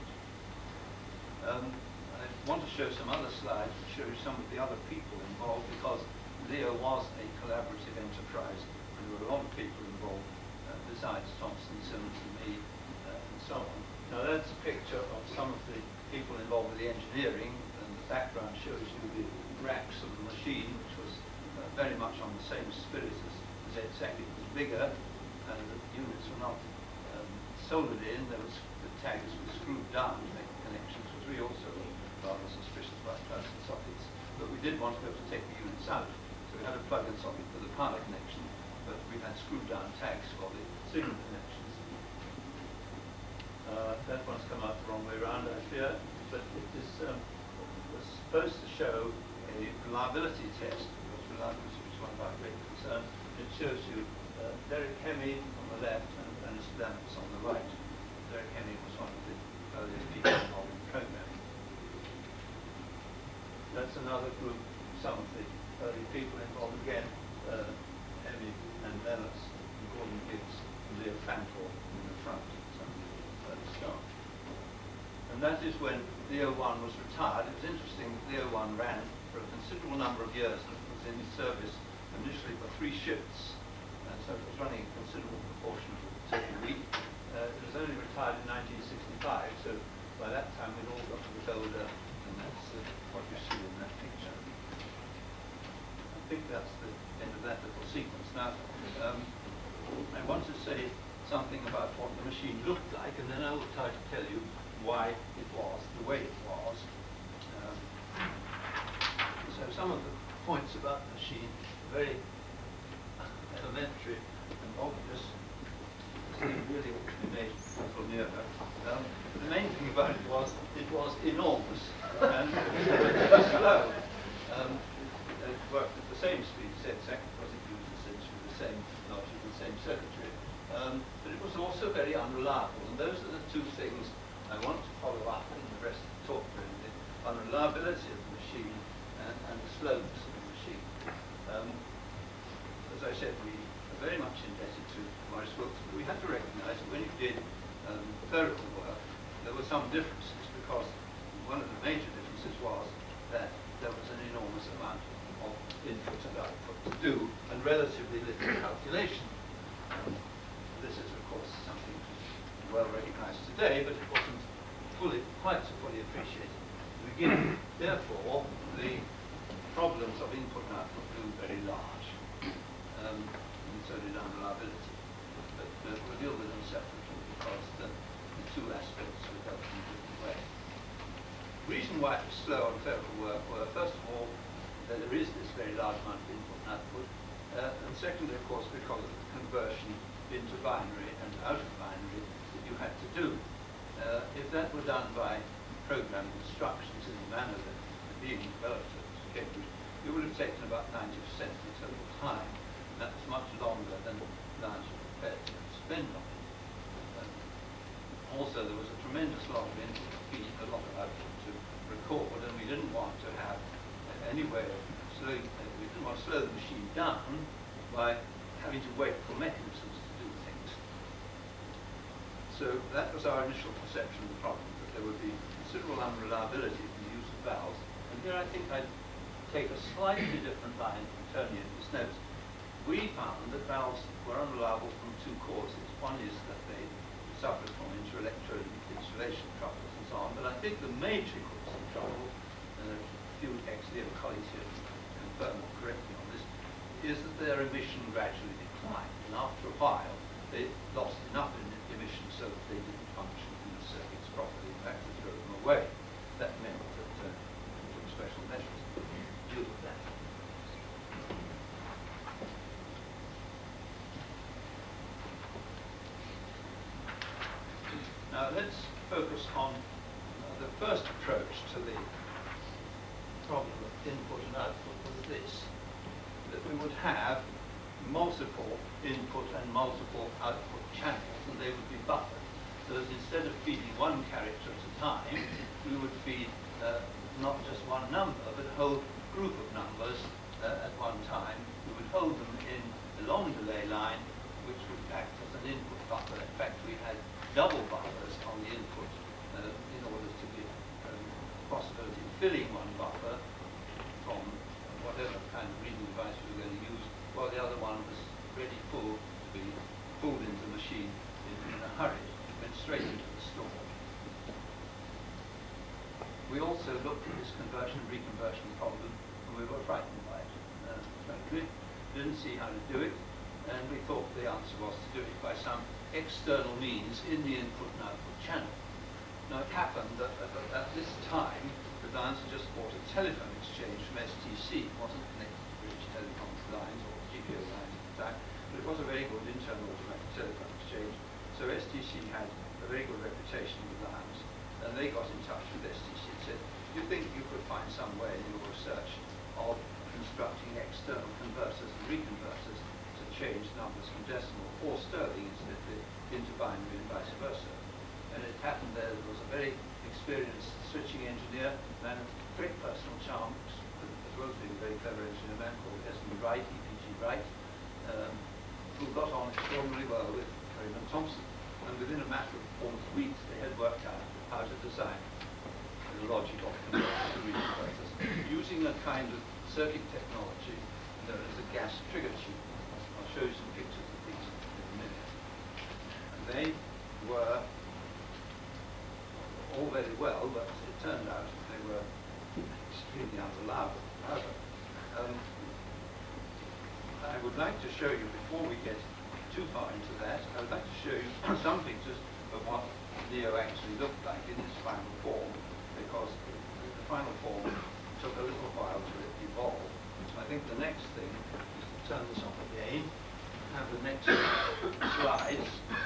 I want to show some other slides which show you some of the other people involved, because Leo was a collaborative enterprise, and there were a lot of people involved besides Thompson, Simmons and me, and so on. Now that's a picture of some of the people involved with the engineering, and the background shows you the racks of the machine, which was very much on the same spirit as ZSAC. It was bigger, and the units were not soldered in. There was, the tags were screwed down to make the connections, which we also were rather suspicious about plugs and sockets. But we did want to be able to take the units out, so we had a plug and socket for the power connection, but we had screwed down tags for the signal connections. That one's come out the wrong way around, I fear, but it is was supposed to show a reliability test, because reliability was one of our great concerns. It shows you Derek Hemy on the left and Ernest Lamps on the right. Derek Hemy was one of the earliest people involved in programming. That's another group, some of the early people involved again, Hemy and Lennox, and Gordon Gibbs, and Leo Fantor in the front, some of the early staff. And that is when Leo 1 was retired. It was interesting that Leo 1 ran for a considerable number of years, and it was in service initially for 3 shifts. So it was running a considerable proportion of the total week. It was only retired in 1965, so by that time we'd all got a bit older, and that's what you see in that picture. I think that's the end of that little sequence. Now, I want to say something about what the machine looked like, and then I will try to tell you why it was the way it was. So some of the points about the machine are very elementary and obvious. This thing really ought to be made from nearer. The main thing about it was enormous and slow. It worked at the same speed, ZSAC, because it used essentially the same logic, the same circuitry. But it was also very unreliable, and those are the two things I want to follow up in the rest of the talk, really. The unreliability of the machine and the slowness of the machine. As I said, we are very much indebted to Maurice Wilkes, but we had to recognize that when he did clerical work, there were some differences, because one of the major differences was that there was an enormous amount of input and output to do, and relatively little calculation. This is, of course, something well recognized today, but it wasn't quite so fully appreciated at the beginning. Therefore, the problems of input and output grew very large. and so did unreliability. But we'll deal with them separately because the two aspects were dealt in a different way. The reason why it was slow on clerical work were, first of all, that there is this very large amount of input and output, and secondly, of course, because of the conversion into binary and out of binary that you had to do. If that were done by program instructions in the manner that being developed at Cambridge, it would have taken about 90% of the total time. That was much longer than Lions were prepared to spend on it. Also, there was a tremendous lot of input to feed, a lot of output to record, and we didn't want to have any way of slowing, we didn't want to slow the machine down by having to wait for mechanisms to do things. So that was our initial perception of the problem, that there would be considerable unreliability in the use of valves. And here I think I'd take a slightly different line from Tony in his notes. We found that valves were unreliable from two causes. One is that they suffered from interelectrode insulation troubles and so on, but I think the major cause of trouble, and a few ex-Leo colleagues here confirm or correct me on this, is that their emission gradually declined, and after a while they lost enough emission so that they didn't function in the circuits properly. In fact, they threw them away. That meant that we took special measures to deal with that. Now let's focus on the first approach to the problem of input and output was this, that we would have multiple input and multiple output channels, and they would be buffered. So that instead of feeding one character at a time, we would feed not just one number, but a whole group of numbers at one time. We would hold them in a long delay line, which would act as an input buffer. In fact, we had double buffers on the input in order to give the possibility of filling one buffer from whatever kind of reading device we were going to use, while the other one was ready full to be pulled into the machine in a hurry. It went straight into the store. We also looked at this conversion and reconversion problem, and we were frightened by it. Frankly, didn't see how to do it, and we thought the answer was to do it by some external means in the input and output channel. Now, it happened that at this time, the Lions had just bought a telephone exchange from STC. It wasn't connected to British Telecom's lines or GPO lines at the time, but it was a very good internal automatic telephone exchange. So STC had a very good reputation with Lions, and they got in touch with STC and said, do you think you could find some way in your research of constructing external converters and reconverters to change numbers from decimal or sterling incidentally into binary and vice versa? And it happened there was a very experienced switching engineer, a man of great personal charm, as well as being a very clever engineer, a man called Esmond Wright, E.P.G. Wright, who got on extraordinarily well with Raymond Thompson. And within a matter of almost weeks, they had worked out how to design the logic of converters and reconverters using a kind of circuit technology known as a gas trigger tube. I'll show you some pictures of these in a minute. And they were all very well, but it turned out they were extremely unreliable. However, I would like to show you, before we get too far into that, I would like to show you some pictures of what Leo actually looked like in its final form, because the final form took a little while to evolve. I think the next thing is to turn this off again, have the next slides.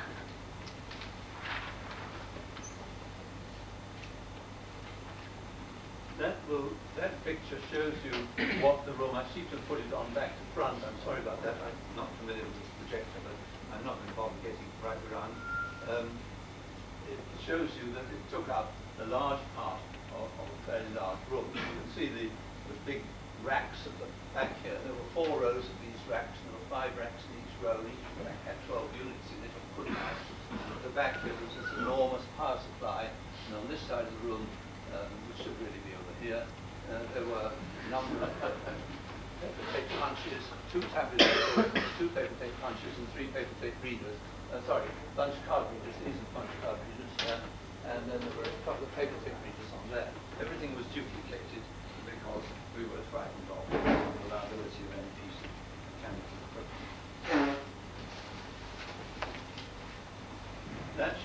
That picture shows you what the room, I seem to have put it on back to front, I'm sorry about that, I'm not familiar with this projector, but I'm not going to bother getting it right around. It shows you that it took up a large part of a fairly large room. You can see the big racks at the back here. There were 4 rows of these racks, and there were 5 racks in each row, and each rack had 12 units in it. At the back here was this enormous power supply, and on this side of the room, which should really be over here, there were a number of paper tape punches, 2 tablets, 2 paper tape punches, and 3 paper tape readers. Bunch card readers. These are bunch card readers. And then there were a couple of paper tape readers on there. Everything was duplicated because we were frightened of the reliability of any piece of mechanical equipment.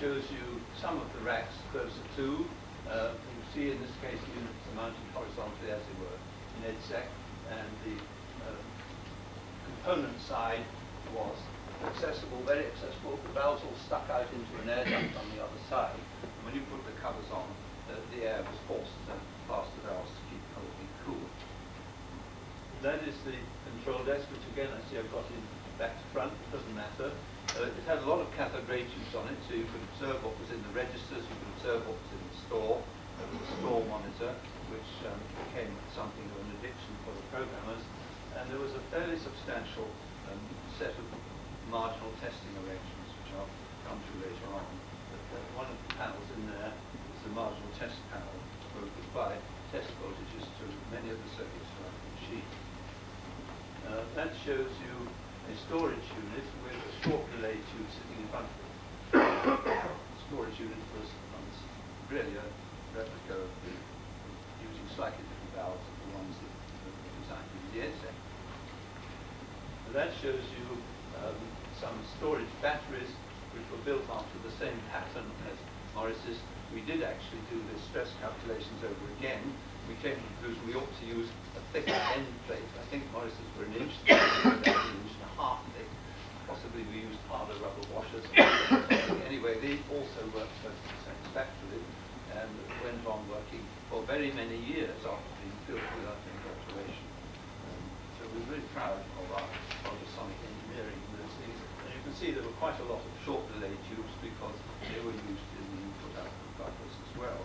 shows you some of the racks closer to. You see in this case the units are mounted horizontally, as it were, in EDSEC, and the component side was accessible, very accessible. The valves all stuck out into an air duct on the other side. And when you put the covers on, the air was forced past the valves to keep the whole thing cool. That is the control desk, which again I see I've got in back to front. It doesn't matter. It had a lot of cathode ray tubes on it, so you could observe what was in the registers, you could observe what was in the store. There was a store monitor, which became something of an addiction for the programmers. And there was a fairly substantial set of marginal testing arrangements, which I'll come to later on. But one of the panels in there is the marginal test panel, where we could apply test voltages to many of the circuits throughout the machine. That shows you a storage unit with a short relay tube sitting in front of it. The storage unit was really a replica of using slightly different valves than the ones that were designed in the EDSEC. That shows you some storage batteries which were built after the same pattern as Morris's. We did actually do the stress calculations over again. We came to the conclusion we ought to use a thicker end plate. I think Morris's were an inch, about an inch and a half thick. Possibly we used harder rubber washers. Anyway, they also worked perfectly satisfactorily and went on working for very many years after being built without any alteration. So we're really proud of our ultrasonic engineering in those things. And you can see there were quite a lot of short relay tubes because they were used in the input-output buffers as well.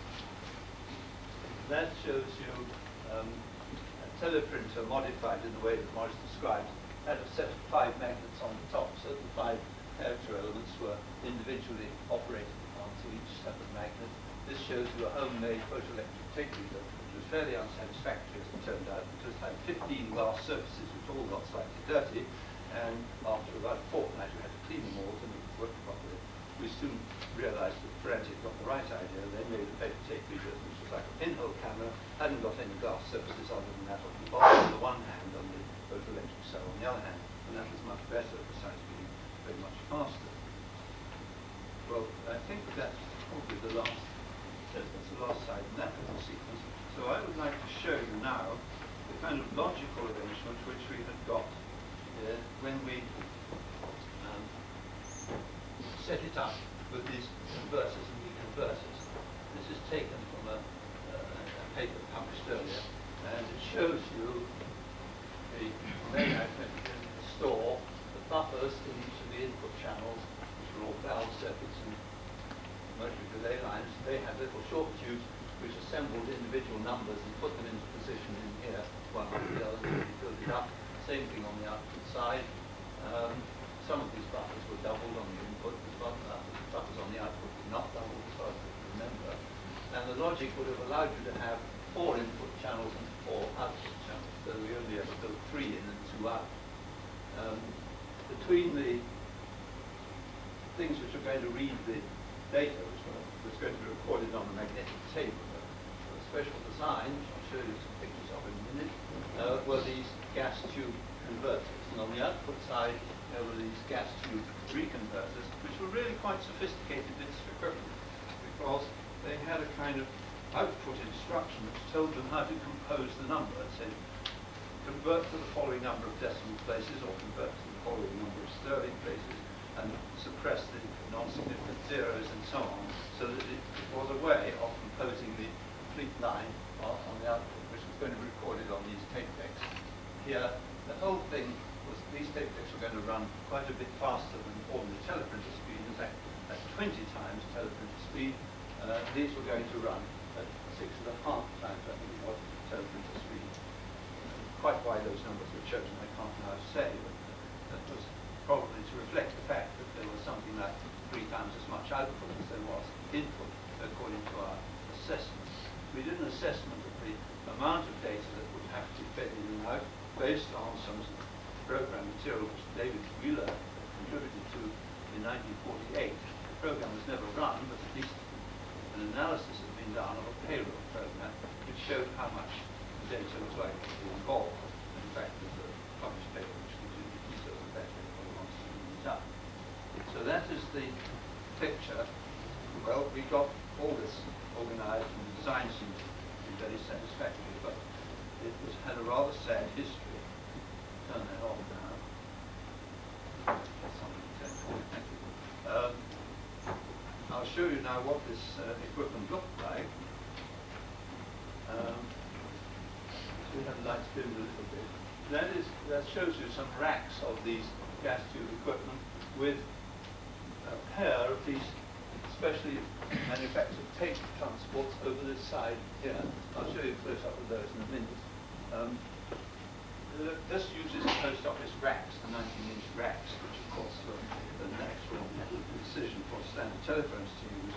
That shows you a teleprinter modified in the way that Morris described. Had a set of 5 magnets on the top, so the 5 character elements were individually operated onto each separate magnet. This shows you a homemade photoelectric tape reader, which was fairly unsatisfactory as it turned out, because it had 15 glass surfaces which all got slightly dirty, and after about a fortnight we had to clean them all to make it work properly. We soon realized that Forensic got the right idea. They made a paper tape reader which was like a pinhole camera, hadn't got any glass surfaces other than that on the bottom on the one hand, on the photoelectric cell on the other hand, and that was much better besides being very much faster. Well, I think that's probably the last slide in that little sequence. So I would like to show you now the kind of logical arrangement which we had got when we set it up with these converters and deconverters. This is taken from a paper published earlier, and it shows you the magnetic store, the buffers in each of the input channels, which are all valve circuits and motor relay lines. They have little short tubes which assembled individual numbers and put them into position in here, one after the other, and build it up. Same thing on the output side. Some of these buffers were doubled on the input, but buffers on the output were not doubled, as far as I can remember. And the logic would have allowed you to have 4 input channels and 4 output channels, so we only ever built 3 in and 2 out. Between the things which are going to read the data, which was going to be recorded on the magnetic tape of a special design, which I'll show you some pictures of in a minute, were these gas tube converters. And on the output side, there were these gas tube reconverters, which were really quite sophisticated bits of equipment, because they had a kind of output instruction which told them how to compose the number. It said, convert to the following number of decimal places, or convert to the following number of sterling places, and suppress the non-significant zeros and so on, so that it was a way of composing the complete line on the output, which was going to be recorded on these tape decks. Here, the whole thing was, these tape decks were going to run quite a bit faster than ordinary teleprinter speed. In fact, at 20 times teleprinter speed, these were going to run at 6.5 times, I think it was, teleprinter speed. Quite why those numbers were chosen, I can't now say, but that was probably to reflect the fact that there was something like 3 times as much output as there was input, according to our assessment. We did an assessment of the amount of data that would have to be fed in and out based on some program material which David Wheeler contributed to in 1948. The program was never run, but at least an analysis had been done of a payroll program which showed how much data was likely to be involved. In fact, there's a published paper which gives you the details of that if one wants to read it up. So that is the picture, well, we got all this organized and the design seemed to be very satisfactory, but it had a rather sad history. Turn that off now. Thank you. I'll show you now what this equipment looked like. We have the lights dimmed a little bit. That shows you some racks of these gas tube equipment with a pair of these specially manufactured tape transports over this side here. I'll show you a close-up of those in a minute. This uses the post office racks, the 19-inch racks, which of course were an actual decision for standard telephones to use.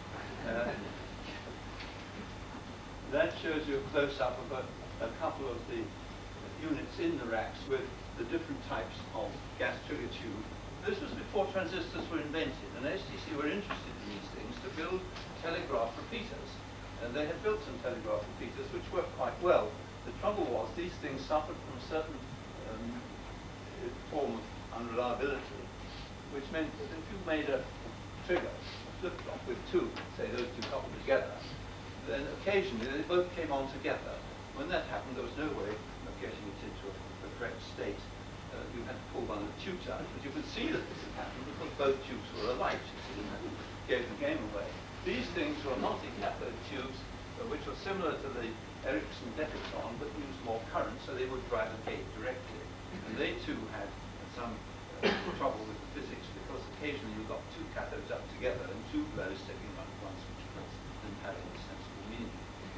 That shows you a close-up of a couple of the units in the racks with the different types of gas trigger tube. This was before transistors were invented, and STC were interested in these things to build telegraph repeaters. And they had built some telegraph repeaters which worked quite well. The trouble was these things suffered from a certain form of unreliability, which meant that if you made a trigger, a flip-flop with two, say those two coupled together, then occasionally they both came on together. When that happened, there was no way of getting it into a correct state. You had to pull one of the tubes out, but you could see that this had happened because both tubes were alight, you see, and that gave the game away. These things were multi-cathode tubes, which were similar to the Ericsson Decathlon, but used more current, so they would drive a gate directly. And they too had some trouble with the physics, because occasionally you got two cathodes up together and two blows taking one at once, which didn't have any sensible meaning.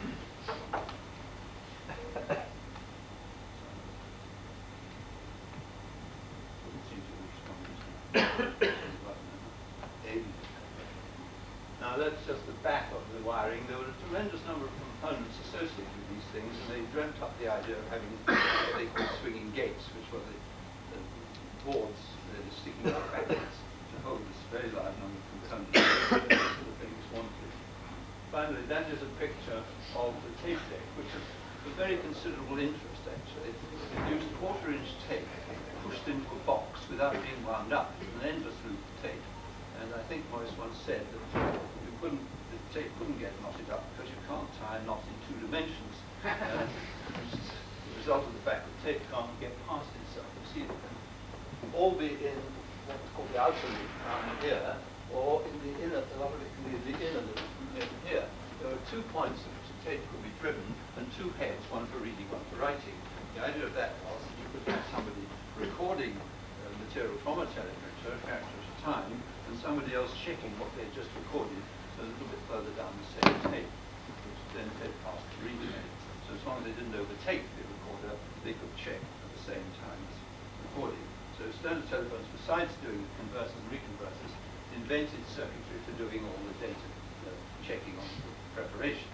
Now that's just the back of the wiring. There were a tremendous number of components associated with these things, and they dreamt up the idea of having what they called swinging gates, which were the boards that are sticking out backwards to hold this very large number of components that the things wanted. Finally, that is a picture of the tape deck, which is of very considerable interest actually. It used quarter-inch tape pushed into a box without being wound up, an endless loop of tape. And I think Morris once said that the tape couldn't get knotted up because you can't tie a knot in two dimensions. Which is the result of the fact that tape can't get past itself. You see, it can all be in what's called the outer loop down here, or in the inner, a lot of it can be in the inner loop here. There are 2 points at which the tape could be driven, and 2 heads, one for reading, one for writing. The idea of that was that you could have somebody recording material from a teleprinter, a character at a time, and somebody else checking what they had just recorded a little bit further down the same tape, which then fed past the reading. So as long as they didn't overtake the recorder, they could check at the same time as recording. So standard telephones, besides doing converters and reconverters, invented circuitry for doing all the data checking on the preparation.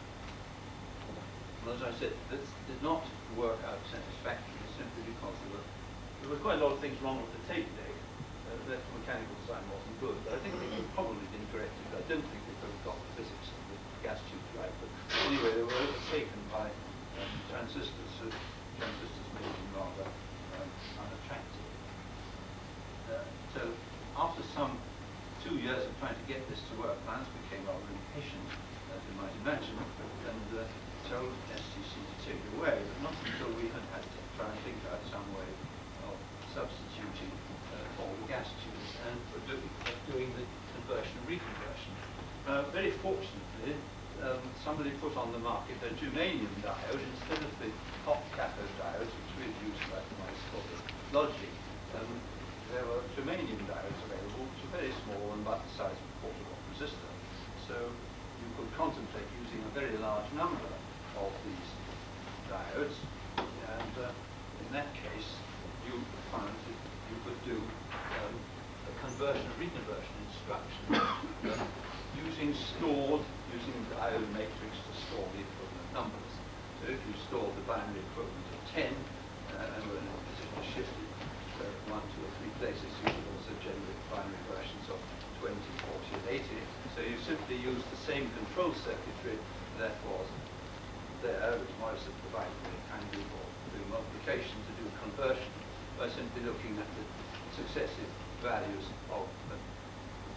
And as I said, this did not work out satisfactorily simply because there were quite a lot of things wrong with the tape deck. The mechanical design wasn't good, but I think they could probably have been corrected. I don't think they could have got the physics of the gas tubes right, but anyway, they were overtaken by transistors, so transistors made them rather unattractive. So after some 2 years of trying to get this to work, Lance became rather impatient, as you might imagine, and told STC to take it away, but not until we had to try and think out some way of substituting all the gas tubes and for doing the conversion and reconversion. Very fortunately, somebody put on the market a germanium diode instead of the hot cathode diodes, which we had used like Morris called it, logic. There were germanium diodes available, which are very small and about the size of a quarter-watt resistor. So you could contemplate using a very large number of these diodes, and in that case, you found that you could do a conversion and reconversion instruction using diode matrix to store the equivalent numbers. So if you stored the binary equivalent of 10 and were in a position to shift it 1, 2, or 3 places, you could also generate binary versions of 20, 40, and 80. So you simply use the same control circuitry that was there, which Morris had provided very kindly for doing multiplication, to do conversion by simply looking at the successive values of the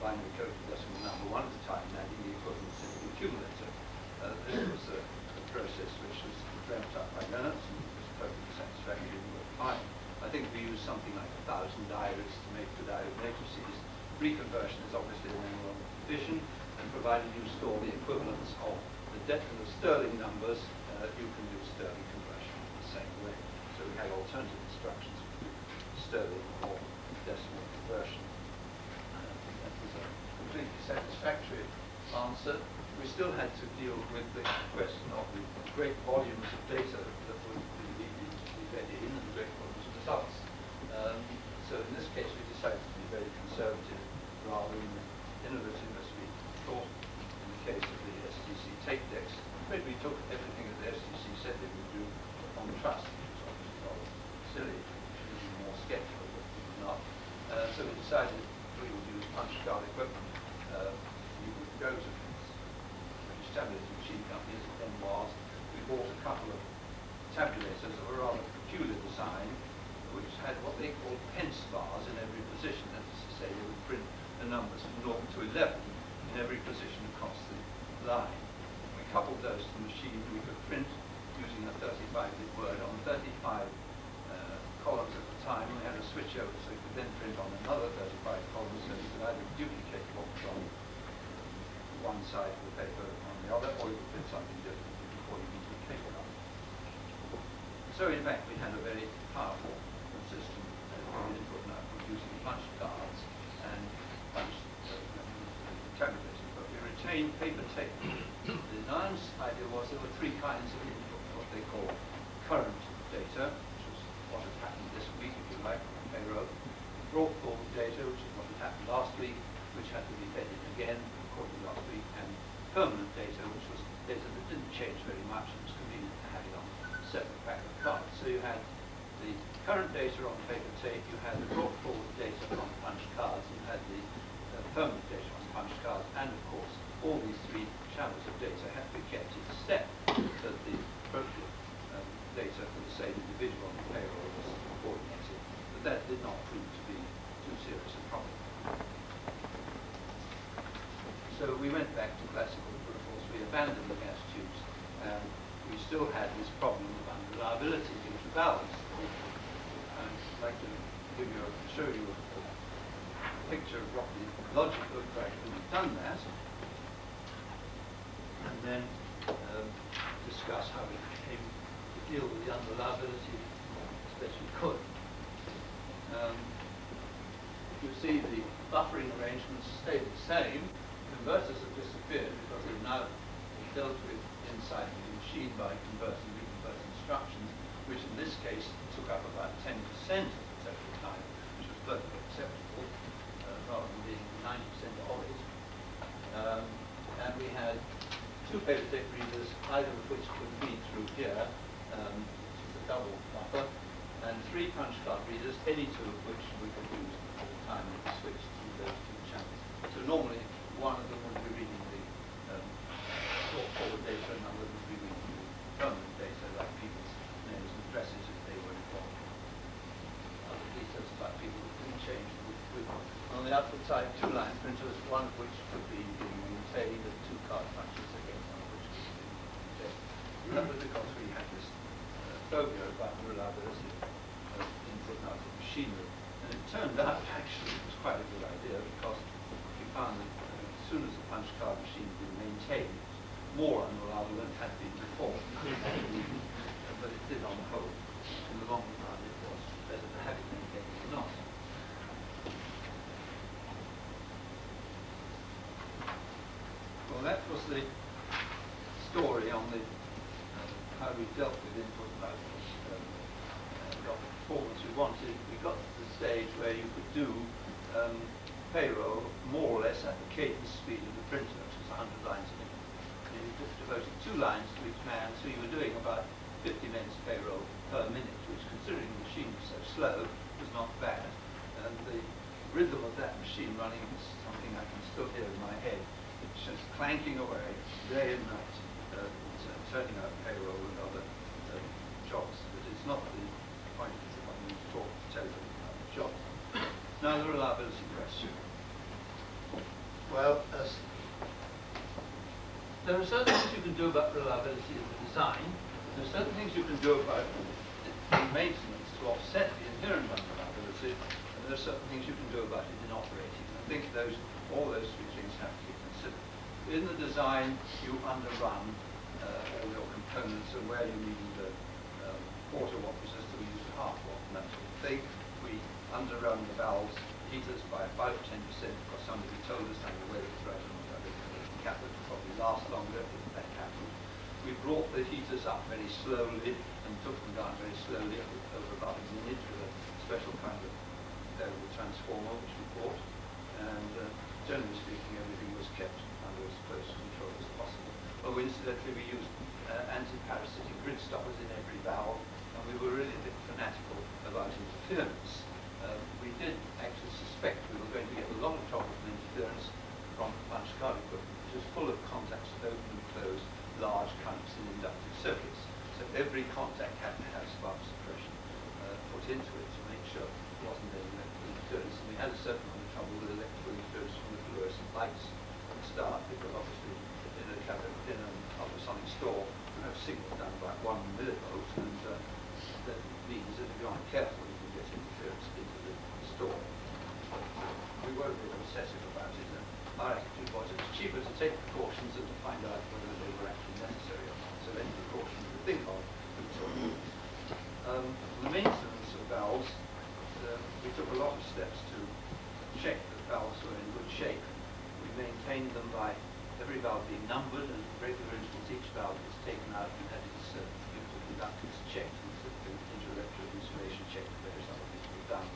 binary coded decimal number one at a time and adding the equivalents into the accumulator. This was a process which was dreamt up by Lennox and was perfectly satisfactory and worked fine. I think we used something like 1,000 diaries to make the diode matrices. Reconversion is obviously an analog addition, and provided you store the equivalents of the sterling numbers, you can do sterling conversion the same way. So we had alternative instructions for sterling or decimal conversion. That was a completely satisfactory answer. We still had to deal with the question of the great volumes of data that would be fed in and the great volumes of results. So in this case we decided to be very conservative rather than innovative as we thought in the case of the STC tape decks. But we took everything that the STC said they would do on trust, which was obviously rather silly. We should have been more skeptical, but we were not. So we decided we would use punch card equipment. We would go to British Tabulating Machine Company, as it then was. We bought a couple of tabulators of a rather peculiar design, which had what they called pence bars in every position. That is to say, they would print the numbers from 0 to 11 in every position across the line. We coupled those to the machine. We could print using a 35-bit word on 35 columns at a time. We had a switch over so you could then print on another 35 columns, so you could either duplicate what was on one side of the paper on the other, or you could print something different before you needed to take it up. So in fact we had a very powerful system of input and output using punch cards and punch tabulating, but we retained paper tape. The Nines idea was there were three kinds of input, what they call current data, which was what had happened this week, if you like, on payroll; brought forward data, which is what had happened last week, which had to be fed in again, according to last week; and permanent data, which was data that didn't change very much and was convenient to have it on a separate pack of cards. So you had the current data on paper tape, you had the brought forward data on punch cards, you had the permanent data on punch cards, and of course all these three channels of data had to be kept in step so that the appropriate data for the same individual on the payroll was coordinated. But that did not prove to be too serious a problem. So we went back to classical, but of course we abandoned the gas tubes, and we still had this problem of unreliability due to valves. I'd like to show you a picture of what the logic looked like when we've done that, and then discuss how we came to deal with the unreliability as best we could. You see the buffering arrangements stayed the same. Converters have disappeared because they've now dealt with inside the machine by converting and reconverting instructions, which in this case took up about 10% of the total time, which was perfectly acceptable, rather than being 90% of it. And we had two paper tape readers, either of which could read through here, which is a double buffer, and three punch card readers, any two of which we could use at the time we switched through those two channels. So normally one of them would be reading the brought forward data, and another would be reading the permanent data, like people's names and addresses if they were involved. Other details about people who didn't change. On the output side, two-line printers, one of which could be maintained, and two card punches again, one of which could be maintained. That was because we had this phobia about the reliability of input and output machinery. And it turned out, actually, it was quite a good idea, because we found that as soon as the punch card machine had been maintained, it was more unreliable than it had been before. But it did on the whole. In the long run, it was better to have it maintained than not. Well, that was the story on the how we dealt with input and output, got the performance we wanted. We got to the stage where you could do payroll more or less at the cadence speed of the printer, which was 100 lines a minute. And you just devoted 2 lines to each man, so you were doing about 50 minutes payroll per minute, which, considering the machine was so slow, was not bad. And the rhythm of that machine running is something I can still hear in my head. It's just clanking away day and night, turning out payroll and other jobs. But it's not the point of the one we talk to tell you about the jobs. Now the reliability question. Well, there are certain things you can do about reliability in the design. There are certain things you can do about the maintenance to offset the inherent unreliability, and there are certain things you can do about it in operating. I think all those three things have to be considered. In the design, you underrun all your components and where you need quarter watt resistor, we use a half watt and that sort of thing. We underrun the valves, heaters by about 10% because somebody told us, and the way it was right on the cathode would probably last longer if that happened. We brought the heaters up very slowly and took them down very slowly over about a minute with a special kind of variable transformer which we bought. And generally speaking, everything was kept under as close control as possible. Oh, incidentally, we used anti-parasitic grid stoppers in every valve, and we were really a bit fanatical about interference. We did actually suspect we were going to get a lot of trouble from interference from punch card equipment, which is full of contacts that open and close large currents in inductive circuits. So every contact had to have spark suppression put into it to make sure there wasn't any electrical interference. And we had a certain amount of trouble with electrical interference from the fluorescent lights at the start, because obviously in an ultrasonic store you have signals down about 1 millivolt, and that means that if you aren't careful you can get interference into the store. We were a bit obsessive about it, and our attitude was it was cheaper to take precautions than to find out whether they were actually necessary or not. So any precautions we think of, we took. The maintenance of valves, we took a lot of steps to check that valves were in good shape. We maintained them by every valve being numbered, and regular intervals each valve is taken out and had its conductors checked, and inter-electrode insulation checked, and various other things were done.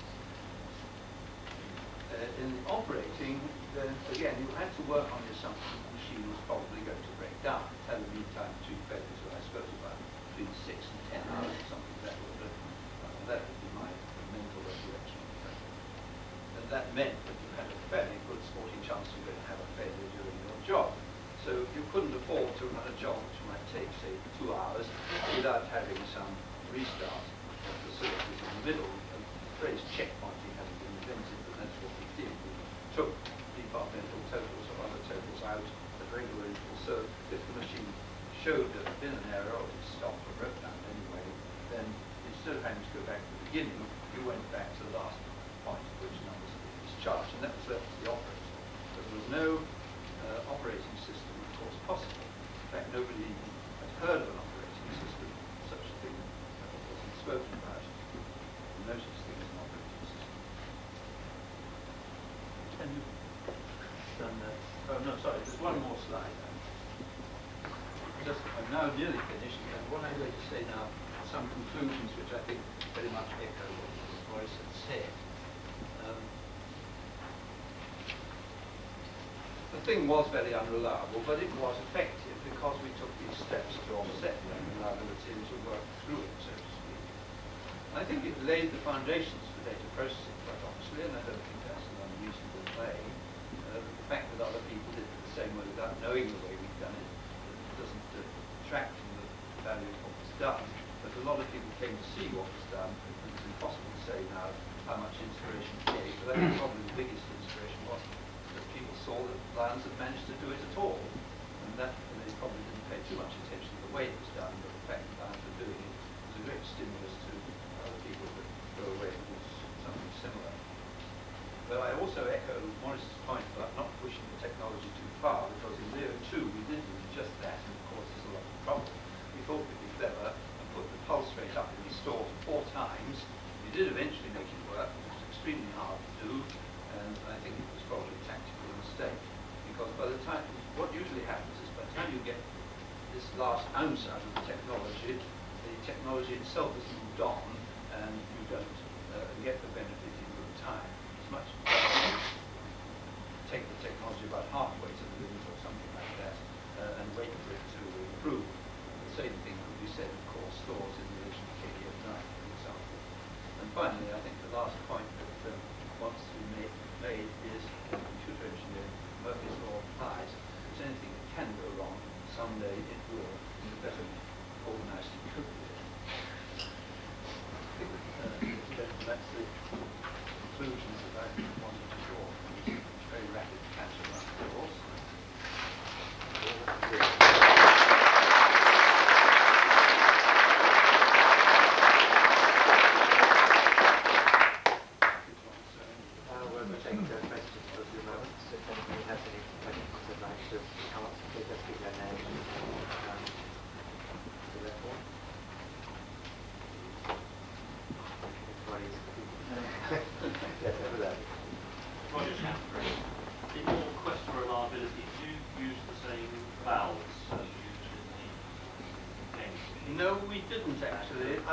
In operating, then again, you had to work on the assumption that the machine was probably going to break down. It had a lead time between failures of, I suppose, about between 6 and 10 hours or something like that. That would be my mental recollection. And that meant that you had a fairly good sporting chance of going to have a failure during your job. So you couldn't afford to run a job which might take, say, 2 hours without having some restart of facilities in the middle. And the phrase checkpointing hasn't been invented, but that's what we did. We took departmental totals or other totals out at regular intervals. So if the machine showed that there had been an error or it stopped or broke down anyway, then instead of having to go back to the beginning, you went back to the last point at which numbers had been discharged, and that was left to the operator. But there was no operating system, of course, possible. In fact, nobody even had heard of an operating system. Such a thing wasn't spoken about. No such thing as an operating system. Can you done that? Oh no, sorry. There's one more slide. I'm now nearly finished, and what I'm going to say now are some conclusions which I think very much echo what Maurice had said. The thing was very unreliable, but it was effective because we took these steps to offset the unreliability and to work through it, so to speak. I think it laid the foundations for data processing, quite honestly, and I don't think that's an unreasonable way. The fact that other people did it the same way without knowing the way we've done it doesn't detract from the value of what was done, but a lot of people came to see what was done, and it's impossible to say now how much inspiration it gave, but that was probably the biggest inspiration was that people saw that Lions had managed to do it at all, and that they probably didn't pay too much attention to the way it was done, but the fact that Lions were doing it was a great stimulus to other people that go away and do something similar. But I also echo Maurice's point about not pushing the technology too far, because in Leo 2 we did do just that, and of course there's a lot of trouble. We thought we'd be clever and put the pulse rate up in the store 4 times. We did eventually make it work, but it was extremely hard to do, and I think it was probably a tactical mistake, because by the time, what usually happens is by the time you get this last ounce out of the technology itself has moved on, and you don't get the benefit in good time. It's much better to take the technology about halfway to the limit or something like that, and wait for it to improve. The same thing could be said, of course, stores in relation to KDF9, for example. And finally, I think the last point that wants to be made is computer engineering. Murphy's law applies. If there's anything that can go wrong, someday it will, and you better be organised to cope with it. I think that's the conclusions that I wanted to draw from this very rapid catch-up.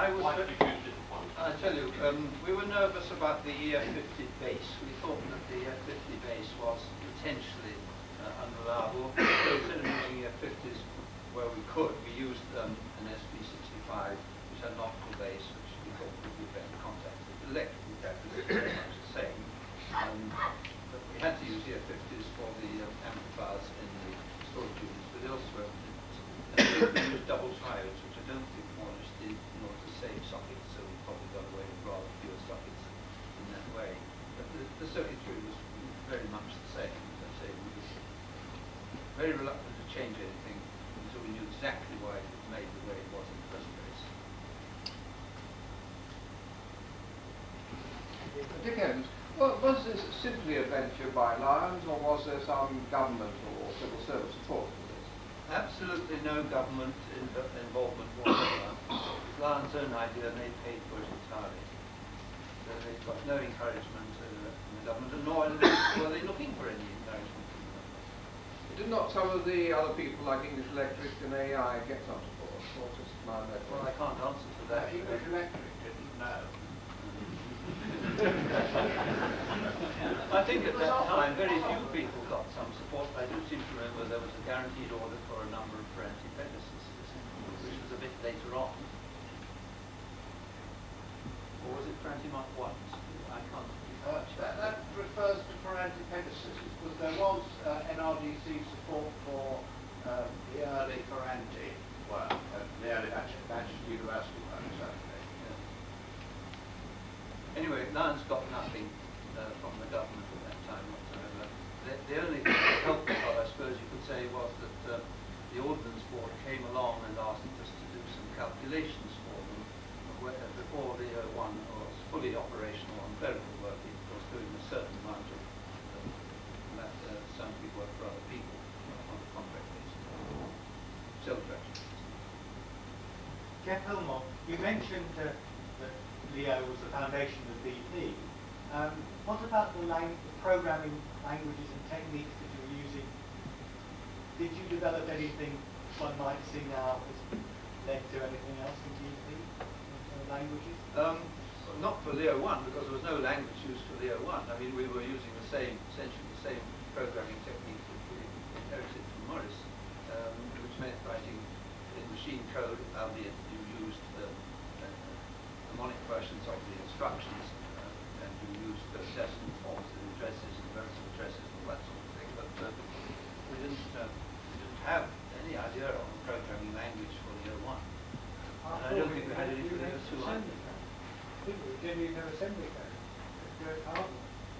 I was. Why did you choose this one? I tell you, we were nervous about the EF50 base. We thought that the EF50 base was potentially unreliable. So instead of using EF50s where we could, we used an SP65, which had an optical base, which we thought would be better contact. The electrical characteristics are very much the same. But we had to use EF50s for the amplifiers in the storage units, but elsewhere we used double triodes, which I don't think Morris did in order to save sockets, so we probably got away with rather fewer sockets in that way. But the circuitry was very much the same. As I say, we were very reluctant to change anything until we knew exactly why it was made the way it was in the first place. Dick Evans, well, was this simply a venture by Lions, or was there some government or civil service support for this? Absolutely no government involvement whatsoever. It's Lions' own idea, and they paid for it entirely. So they've got no encouragement from the government, and nor were they looking for any encouragement from the government. Did not some of the other people, like English Electric and AI, get some support? Or just my Well, I can't answer for that. English Electric didn't know. I think at that time very few people got some support. I do seem to remember there was a guaranteed order for a number of Ferranti Pegasus, which was a bit later on. Or was it Ferranti Mark 1s? I can't. That refers to Ferranti Pegasus, because there was NRDC support for the early Ferranti work, the early Manchester University work, certainly. Anyway, Lions got nothing from the government at that time whatsoever. The only thing that helped us, I suppose you could say, was that the Ordnance Board came along and asked us to do some calculations for them before the one was fully operational and clerical work. It was doing a certain amount of that somebody worked for other people on a contract basis. Self-direction. Jeff Hillmore, you mentioned that Leo was the foundation of BP. What about the programming languages and techniques that you were using? Did you develop anything one might see now has led to anything else in BP? Languages? Not for Leo 1, because there was no language used for Leo 1. I mean, we were using essentially the same programming technique that we inherited from Morris, which meant writing in machine code, albeit you used the mnemonic versions of the instructions, and you used the decimal forms and addresses and vertical addresses and all that sort of thing. But we didn't have any idea on the programming language for Leo 1. And I don't think we had any for Leo 2 either. I think we were generally no assembly code. Very hard.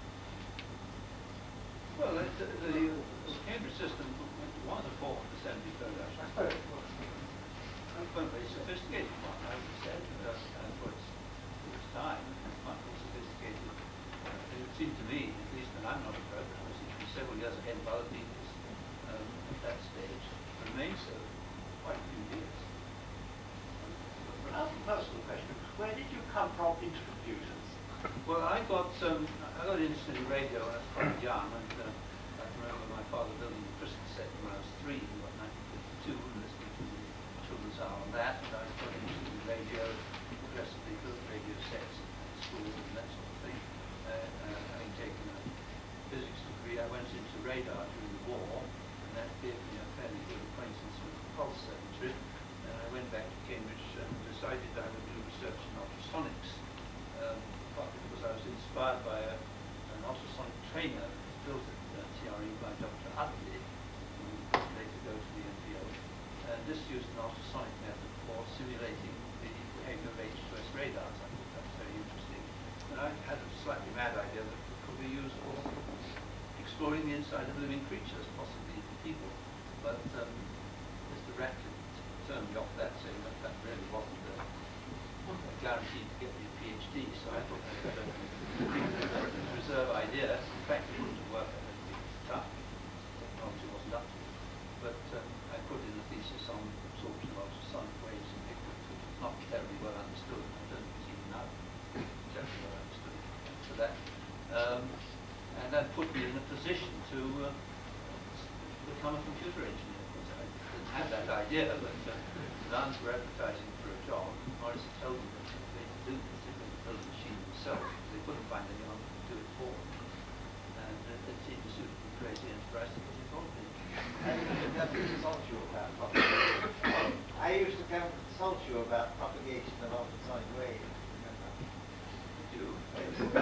Well, the Cambridge system was a form of assembly code, I actually. suppose it was. And quite a very sophisticated one, I would say, for its time, much more sophisticated. It would seem to me, at least, that I'm not a programmer, seems to be several years ahead of other people at that stage, remain so for quite a few years. Another personal question, where did you come from into computers? Well, I got interested in radio when I was quite young, and I can remember my father building a Christmas set when I was 3 in 1952, and listening to the children's hour on that, and I got interested in radio, progressively built radio sets at school and that sort of thing. Having taken a physics degree, I went into radar during the war, and that gave me a fairly good acquaintance with the pulse circuitry. And I went back to Cambridge and decided I would do research in ultrasonics, partly because I was inspired by an ultrasonic trainer built at TRE by Dr. Utley, who would later go to the NPO. And this used an ultrasonic method for simulating the behavior of H2S radars. I thought that was very interesting. And I had a slightly mad idea that it could be used for exploring the inside of living creatures, possibly even people. But Mr. Ratcliffe turned me off that, saying that that really wasn't guaranteed to get me a PhD, so I thought that was a reserve idea. In fact, it wouldn't have worked. I don't think it was tough. Technology wasn't up to it. But I put in a thesis on absorption of ultrasonic waves in pictures, which was not terribly well understood. I don't think it's even now terribly well understood for that. And that put me in a position to become a computer engineer. I didn't have that idea, but Lions were advertising for a job. Morris told me that themselves because they couldn't find anyone to do it for them. And it seemed a suitably crazy enterprise to get involved in. I used to consult you about propagation of ultrasonic waves. Do you? I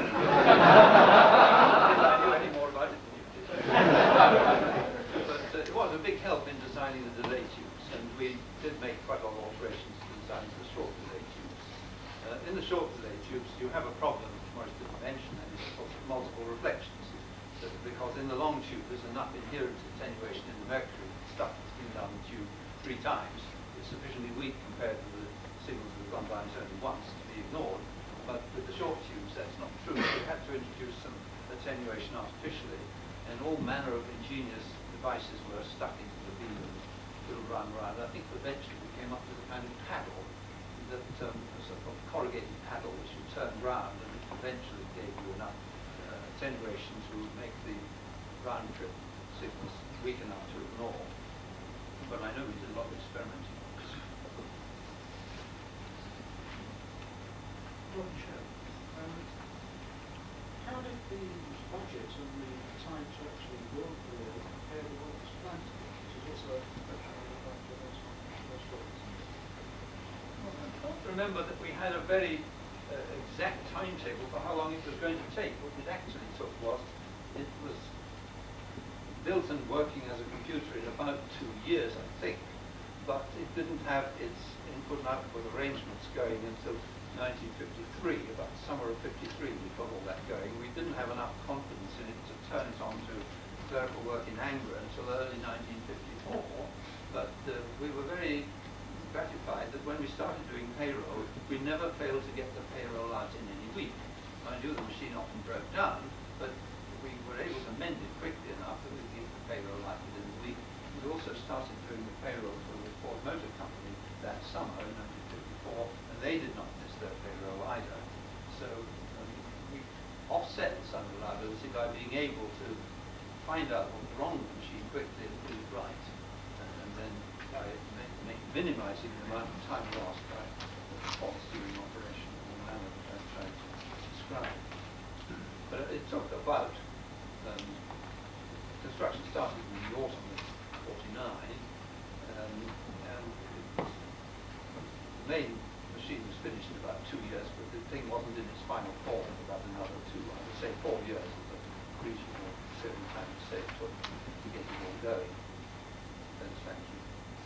knew any more about it than you did. But it was a big help in designing the delay tubes, and we did make quite a lot of alterations to the design of the short delay tubes. In the short delay tubes, you have a problem, which Morris didn't mention, and it's called multiple reflections. Because in the long tube, there's enough inherent attenuation in the mercury stuff that's been down the tube 3 times. It's sufficiently weak compared to the signals that have gone down only once to be ignored. But with the short tubes, that's not true. We had to introduce some attenuation artificially, and all manner of ingenious devices were stuck into the beam and little round. I think eventually we came up with a kind of paddle, that a sort of corrugated paddle which you turned round, and it eventually gave you enough attenuation to make the round trip signals weak enough to ignore. But I know we did a lot of experimenting. Roger, how did the budget and the time to actually work with it compare with what was planned to be? Which is also a parallel factor those problems. Well, I can't remember that we had a very exact timetable for how long it was going to take. What it actually took was, it was built and working as a computer in about 2 years, I think, but it didn't have its input and output arrangements going until 1953, about the summer of 53 we got all that going. We didn't have enough confidence in it to turn it on to clerical work in Anglia until early 1954, but we were very gratified that when we started doing payroll, we never failed to get the payroll out in any week. Mind you, the machine often broke down, but we were able to mend it quickly enough that we could get the payroll out within the week. We also started doing the payroll for the Ford Motor Company that summer in 1954, and they did not miss their payroll either. So we offset some reliability by being able to find out what was wrong with the machine quickly and put it right, and then by minimizing the amount of time lost by faults during operation in the manner that I tried to describe. But it took about, construction started in the autumn of 49, and the main machine was finished in about 2 years, but the thing wasn't in its final form for about another 2, I would say 4 years is a reasonable period of time to say it took to get it all going. Satisfactory.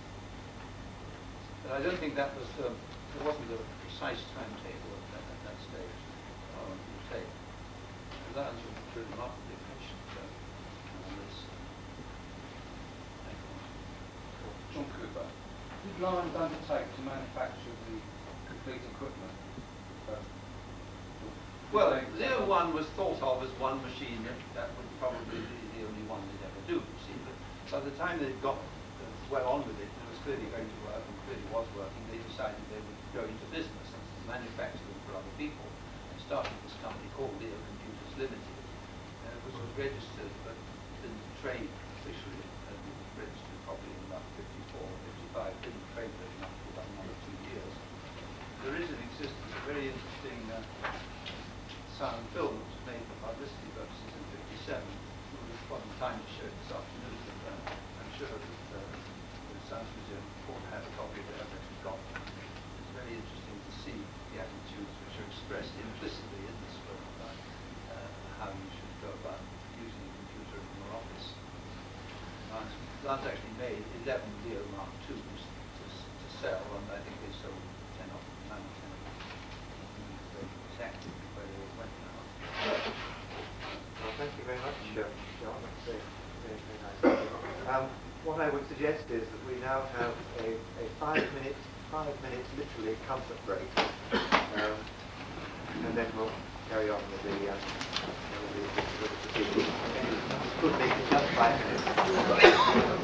But I don't think that was, there wasn't a precise timetable at that stage on the tape. Lions were remarkably patient on this. John Cooper, did Lions undertake to manufacture the complete equipment? Well, Leo 1 was thought of as one machine that would probably be the only one they'd ever do, you see. But by the time they'd got well on with it, it was clearly going to work and clearly was working, they decided they would go into business and manufacture them for other people, and started this company called Leo Computers Limited, which was registered but didn't trade officially. It was registered probably in about 54 or 55, didn't trade very much for about another 2 years. There is in existence a very interesting sound film that was made for publicity purposes in 57. We've got time to show it this afternoon, but I'm sure that the Science Museum ought to have a copy of it if it's got them. It's very interesting to see the attitudes which are expressed implicitly in this film about how you should go about using a computer in your office. Lance actually made 11 Leo Mark IIs to sell, and I think they sold 10 of them, 9 or 10 of them. Exactly where they all went now. Well, thank you very much, John. That's very, very nice. What I would suggest is that we now have a 5 minute literally comfort break, and then we'll carry on with the proceedings. Could make it just 5 minutes.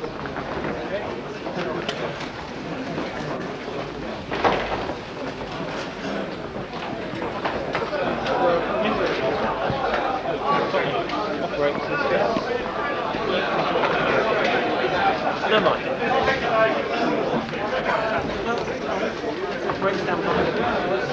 Never mind. Breaks down.